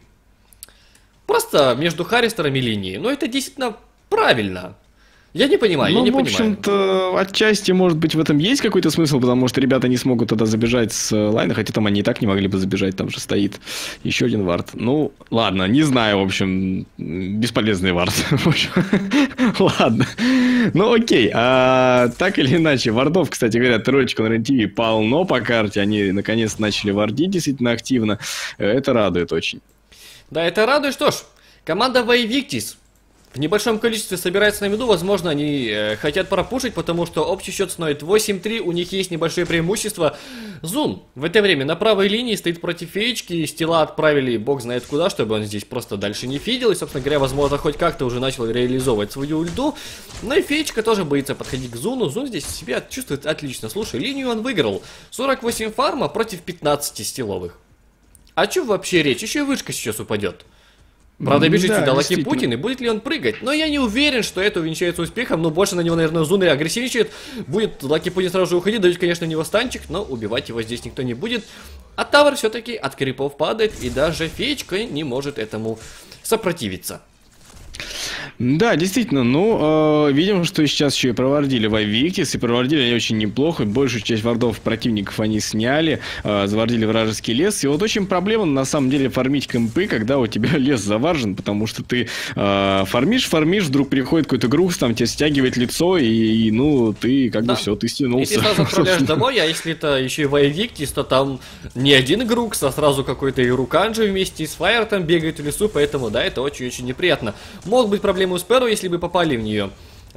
Просто между Харистерами линии. Но это действительно правильно. Я не понимаю, я не понимаю. В общем-то, отчасти, может быть, в этом есть какой-то смысл, потому что ребята не смогут туда забежать с лайна, хотя там они и так не могли бы забежать, там же стоит еще один вард. Ну, ладно, не знаю, в общем, бесполезный вард. Ладно. Ну, окей. Так или иначе, вардов, кстати говоря, троечка на РЕН-ТВ полно по карте, они наконец начали вардить действительно активно. Это радует очень. Да, это радует. Что ж, команда Вайвиктис в небольшом количестве собирается на миду, возможно, они хотят пропушить, потому что общий счет становится 8-3, у них есть небольшое преимущество. Зун в это время на правой линии стоит против Феечки, стила отправили бог знает куда, чтобы он здесь просто дальше не фидел, и, собственно говоря, возможно, хоть как-то уже начал реализовывать свою ульту. Но и Феечка тоже боится подходить к Зуну, Зун здесь себя чувствует отлично. Слушай, линию он выиграл, 48 фарма против 15 стиловых. О чем вообще речь? Еще и вышка сейчас упадет. Правда, бежит сюда Лаки Путин, и будет ли он прыгать? Но я не уверен, что это увенчается успехом, но больше на него, наверное, Зун агрессивничает. Будет Лаки Путин сразу же уходить, дают, конечно, на него станчик, но убивать его здесь никто не будет. А Тавр все-таки от крипов падает, и даже Феечка не может этому сопротивиться. Да, действительно, ну, видим, что сейчас еще и провардили Вайвиктис, и провардили они очень неплохо, большую часть вардов противников они сняли, завардили вражеский лес, и вот очень проблемно, на самом деле, фармить кемпы, когда у тебя лес заваржен, потому что ты фармишь, вдруг приходит какой-то груз, там тебя стягивает лицо, и ну, ты как бы все, ты стянулся. И ты сразу отправляешь домой, а если это еще и Вайвиктис, то там не один грукс, а сразу какой-то Ируканджи вместе с Фаер там бегает в лесу, поэтому, да, это очень-очень неприятно. Могут быть проблемы у Спэроу, если бы попали в нее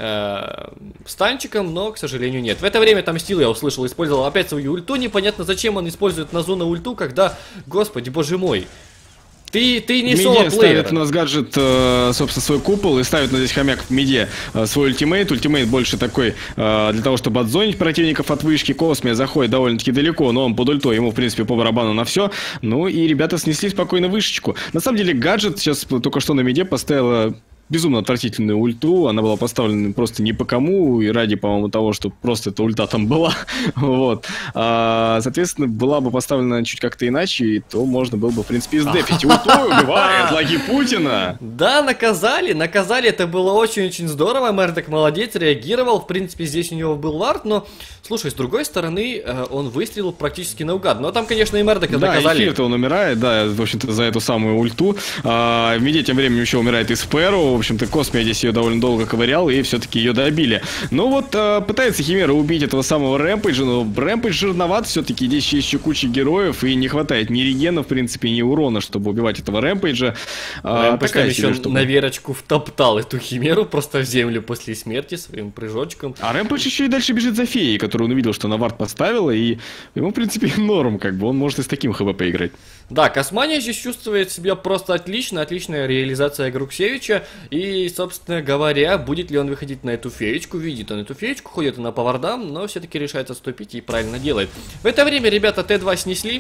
с танчиком, но, к сожалению, нет. В это время там Стил, я услышал, использовал опять свою ульту. Непонятно, зачем он использует на Зуна ульту, когда, господи, боже мой. Ты не Миде соло-плеер. ставит у нас гаджет, собственно, свой купол и ставит на здесь хомяк в миде свой ультимейт. Ультимейт больше такой для того, чтобы отзонить противников от вышки. Космия заходит довольно-таки далеко, но он под ультой, ему, в принципе, по барабану на все. Ну и ребята снесли спокойно вышечку. На самом деле, гаджет сейчас только что на миде поставила безумно отвратительную ульту. Она была поставлена просто не по кому, и ради, по-моему, того, что просто эта ульта там была. Вот. Соответственно, была бы поставлена чуть как-то иначе, то можно было бы, в принципе, издефить. Ульту убивает лаги Путина. Да, наказали, это было очень-очень здорово. Мердок молодец, реагировал. В принципе, здесь у него был вард, но, слушай, с другой стороны, он выстрелил практически наугад. Но там, конечно, и Мердока наказали. Да, эфир-то он умирает, да, в общем-то, за эту самую ульту. В миде тем временем еще умирает и Спэру. В общем-то, Космия здесь ее довольно долго ковырял, и все-таки ее добили. Ну вот, пытается Химера убить этого самого Рэмпейджа, но Рэмпейдж жирноват все-таки. Здесь еще куча героев, и не хватает ни регена, в принципе, ни урона, чтобы убивать этого Рэмпейджа. Рэмпейдж там еще на Верочку втоптал эту Химеру просто в землю после смерти своим прыжочком. А Рэмпейдж еще и дальше бежит за феей, которую он увидел, что она вард поставила, и ему, в принципе, норм, как бы, он может и с таким ХВ поиграть. Да, Космания здесь чувствует себя просто отлично, отличная реализация Груксевича, и, собственно говоря, будет ли он выходить на эту феечку, видит он эту феечку, ходит она по вардам, но все-таки решает отступить и правильно делает. В это время ребята Т2 снесли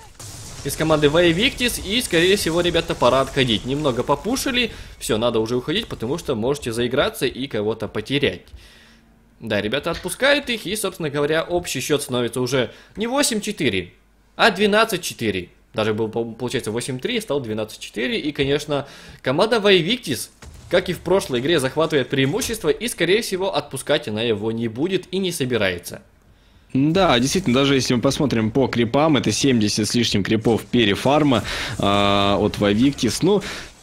из команды Ваевиктис, и, скорее всего, ребята, пора отходить. Немного попушили, все, надо уже уходить, потому что можете заиграться и кого-то потерять. Да, ребята отпускают их, и, собственно говоря, общий счет становится уже не 8-4, а 12-4. Даже был, получается, 8-3, стал 12-4. И, конечно, команда Ваевиктис, как и в прошлой игре, захватывает преимущество. И, скорее всего, отпускать она его не будет и не собирается. Да, действительно, даже если мы посмотрим по крипам, это 70 с лишним крипов перефарма от Ваевиктис. Ну,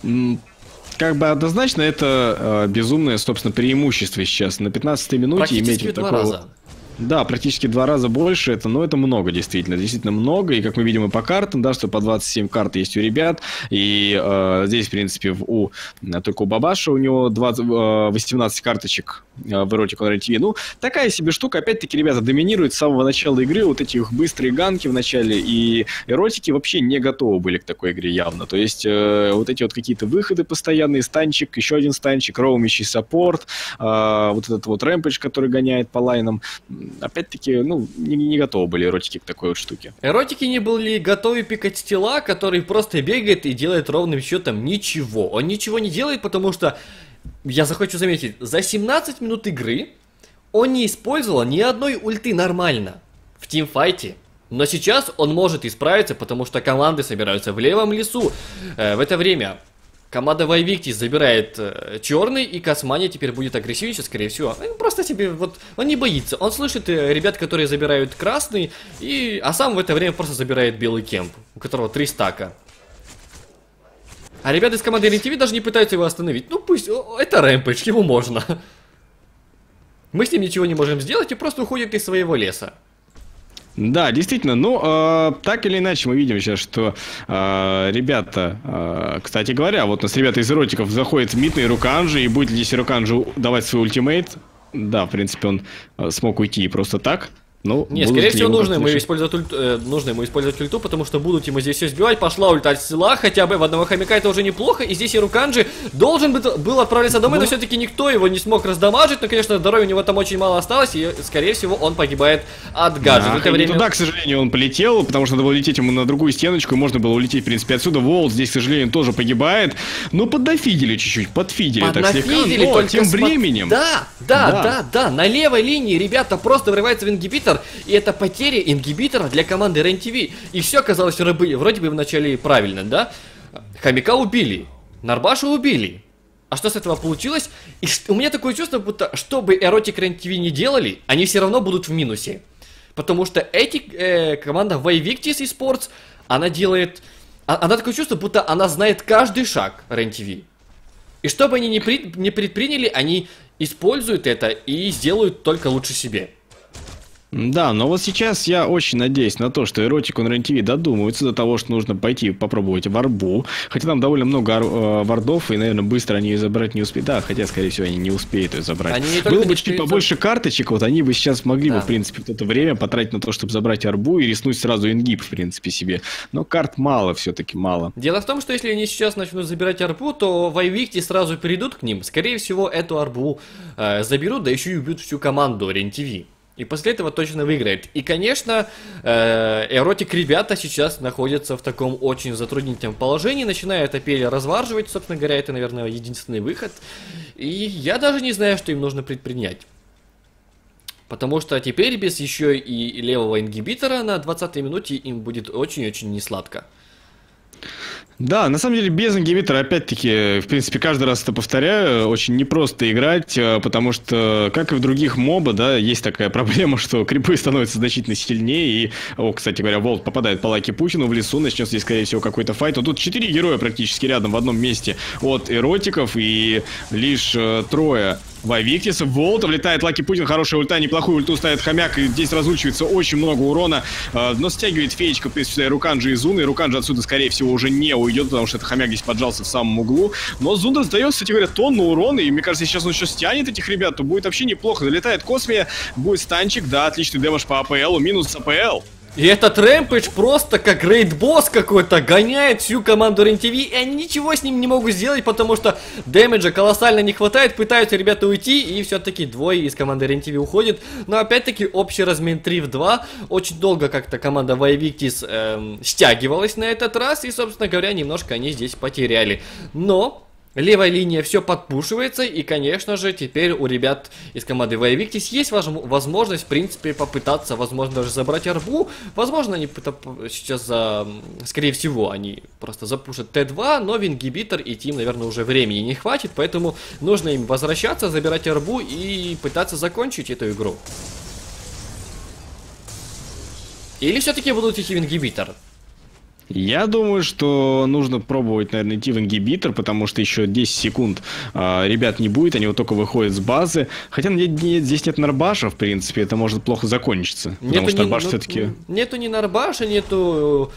как бы однозначно это безумное, собственно, преимущество сейчас. На 15-й минуте иметь вот такого... Раза. Да, практически 2 раза больше, это много действительно много, и как мы видим и по картам, да, что по 27 карт есть у ребят, и здесь, в принципе, только у Бабаша у него 18 карточек в Erotic Online TV. Ну, такая себе штука, опять-таки, ребята доминируют с самого начала игры, вот эти их быстрые ганки в начале, и эротики вообще не готовы были к такой игре явно, то есть вот эти вот какие-то выходы постоянные, станчик, еще один станчик, роумящий саппорт, вот этот вот рэмпэдж, который гоняет по лайнам. Опять-таки, ну, не готовы были эротики к такой вот штуке. Эротики не были готовы пикать тела, который просто бегает и делает ровным счетом ничего. Он ничего не делает, потому что, я захочу заметить, за 17 минут игры он не использовал ни одной ульты нормально в тимфайте. Но сейчас он может исправиться, потому что команды собираются в левом лесу. В это время команда Ваевиктис забирает черный, и Космания теперь будет агрессивнее, скорее всего. Он просто себе, вот, он не боится. Он слышит ребят, которые забирают красный, а сам в это время просто забирает белый кемп, у которого 3 стака. А ребята из команды RNTV даже не пытаются его остановить. Ну пусть, это Рэмпэдж, ему можно. Мы с ним ничего не можем сделать и просто уходит из своего леса. Да, действительно, ну, так или иначе мы видим сейчас, что ребята, кстати говоря, вот у нас ребята из эротиков заходят в мид на Ируканджи, и будет ли здесь Ируканджи давать свой ультимейт? Да, в принципе, он смог уйти просто так. Ну, не, скорее всего, нужно ему использовать ульту, потому что будут ему здесь все сбивать. Пошла ульта от села, хотя бы в одного хомяка это уже неплохо. И здесь Ируканджи должен был отправиться домой, но все-таки никто его не смог раздамажить. Но, конечно, здоровья у него там очень мало осталось, и, скорее всего, он погибает от гаджета. Да, время... туда, к сожалению, он полетел, потому что надо было лететь ему на другую стеночку, и можно было улететь, в принципе, отсюда. Волт здесь, к сожалению, тоже погибает. Но поддофидели чуть-чуть, подфидели так слегка. Но тем временем... Да, на левой линии ребята просто врываются в ингибитор. И это потеря ингибитора для команды RNTV. И все оказалось вроде бы вначале правильно, да? Хомяка убили, Нарбаша убили. А что с этого получилось? И у меня такое чувство, будто что бы Erotic RNTV не делали, они все равно будут в минусе. Потому что команда Vivictis Esports, она делает... Она такое чувство, будто она знает каждый шаг RNTV. И что бы они ни предприняли, они используют это и сделают только лучше себе. Да, но вот сейчас я очень надеюсь на то, что Эротику на РЕН-ТВ додумаются до того, что нужно пойти попробовать варбу. Хотя там довольно много вардов, и, наверное, быстро они ее забрать не успеют. Да, хотя, скорее всего, они не успеют ее забрать. Было бы чуть побольше карточек, вот они бы сейчас могли бы, в принципе, это время потратить на то, чтобы забрать арбу и рискнуть сразу ингиб, в принципе, себе. Но карт мало, все-таки мало. Дело в том, что если они сейчас начнут забирать арбу, то в Вайвикте сразу перейдут к ним. Скорее всего, эту арбу заберут, да еще и убьют всю команду РЕН-ТВ. И после этого точно выиграет. И, конечно, Эротик ребята сейчас находятся в таком очень затруднительном положении. Начинают Апелия разварживать, собственно говоря, это, наверное, единственный выход. И я даже не знаю, что им нужно предпринять. Потому что теперь без еще и левого ингибитора на 20-й минуте им будет очень-очень несладко. Да, на самом деле без ингибитора, опять-таки, в принципе, каждый раз это повторяю, очень непросто играть, потому что, как и в других моба, да, есть такая проблема, что крипы становятся значительно сильнее, и, кстати говоря, Волт попадает по Лаки Путину в лесу, начнется здесь, скорее всего, какой-то файт, но тут 4 героя практически рядом в одном месте от Эротиков, и лишь трое Вайвиктисов. Волт влетает Лаки Путин, хорошая ульта, неплохую ульту ставит Хомяк, и здесь разучивается очень много урона, но стягивает феечка, в принципе, Руканджи и Зуна, и Руканджи отсюда, скорее всего, уже не уйдет, потому что это Хомяк здесь поджался в самом углу, но Зунда сдает, кстати говоря, тонну урона, и мне кажется, сейчас он еще стянет этих ребят, то будет вообще неплохо. Залетает Космия, будет станчик, да, отличный дэмэдж по АПЛу, минус АПЛ. И этот Рэмпэдж просто как рейд-босс какой-то гоняет всю команду РЕН-ТВ, и они ничего с ним не могут сделать, потому что дэмэджа колоссально не хватает, пытаются ребята уйти, и все-таки двое из команды РЕН-ТВ уходит. Но опять-таки общий размен 3 в 2, очень долго как-то команда Вайвиктис стягивалась на этот раз, и, собственно говоря, немножко они здесь потеряли. Но левая линия все подпушивается, и, конечно же, теперь у ребят из команды Вайвиктис есть возможность, в принципе, попытаться, возможно, даже забрать арбу. Возможно, они сейчас, скорее всего, они просто запушат Т2, но в ингибитор идти им, наверное, уже времени не хватит, поэтому нужно им возвращаться, забирать арбу и пытаться закончить эту игру. Или все-таки будут идти в ингибитор? Я думаю, что нужно пробовать, наверное, идти в ингибитор, потому что еще 10 секунд ребят не будет, они вот только выходят с базы. Хотя здесь нет Нарбаша, в принципе, это может плохо закончиться. Потому что Нарбаш все-таки... Нету ни Нарбаша, нету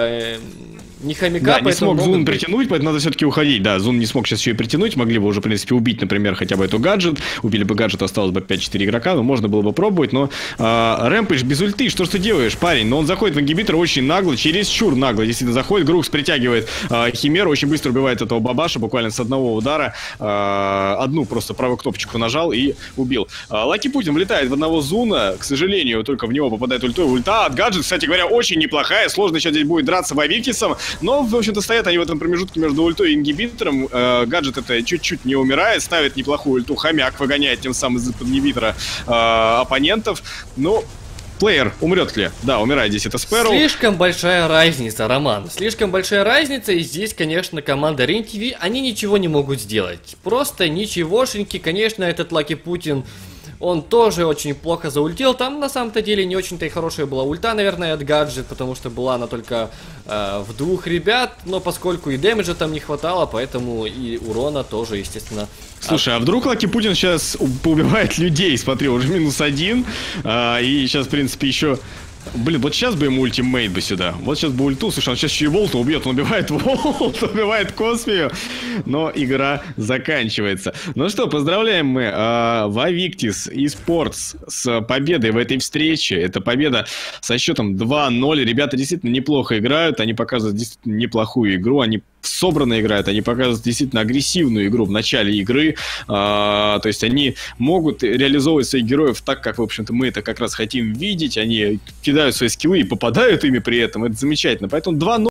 ни Хомяка. Да, не смог Зун притянуть, поэтому надо все-таки уходить. Да, Зун не смог сейчас еще и притянуть, могли бы уже, в принципе, убить, например, хотя бы эту гаджет. Убили бы гаджет, осталось бы 5-4 игрока, но можно было бы пробовать. Но Рэмпэдж без ульты, что ж ты делаешь, парень? Но он заходит в ингибитор очень нагло, чересчур нагло. Действительно заходит, Грукс притягивает Химеру, очень быстро убивает этого бабаша, буквально с одного удара. Одну просто правую кнопочку нажал и убил. Лаки Путин влетает в одного Зуна, к сожалению, только в него попадает ультой. Ульта от гаджет, кстати говоря, очень неплохая. Сложно сейчас здесь будет драться Вайвиктисом, но, в общем-то, стоят они в этом промежутке между ультой и ингибитором. Гаджет это чуть-чуть не умирает, ставит неплохую ульту. Хомяк выгоняет тем самым из ингибитора оппонентов. Но плеер умрет ли? Да, умирает здесь это Спэроу. Слишком большая разница, Роман. Слишком большая разница, и здесь, конечно, команда РЕН-ТВ, они ничего не могут сделать. Просто ничегошеньки. Конечно, этот Лаки Путин, он тоже очень плохо заультил. Там, на самом-то деле, не очень-то и хорошая была ульта, наверное, от гаджет, потому что была она только в двух ребят. Но поскольку и дэмэджа там не хватало, поэтому и урона тоже, естественно. Слушай, а вдруг Лаки Путин сейчас поубивает людей? Смотри, уже -1. И сейчас, в принципе, еще... Блин, вот сейчас бы ему ультимейт бы сюда. Вот сейчас бы ульту, слушай, он сейчас еще и Волта убьет. Он убивает Волта, убивает Космию. Но игра заканчивается. Ну что, поздравляем мы Вайвиктис eSports с победой в этой встрече. Это победа со счетом 2-0. Ребята действительно неплохо играют. Они показывают действительно неплохую игру. Они собранно играют. Они показывают действительно агрессивную игру в начале игры. То есть они могут реализовывать своих героев так, как, в общем-то, мы это как раз хотим видеть. Они кидают свои скиллы и попадают ими при этом. Это замечательно. Поэтому 2-0.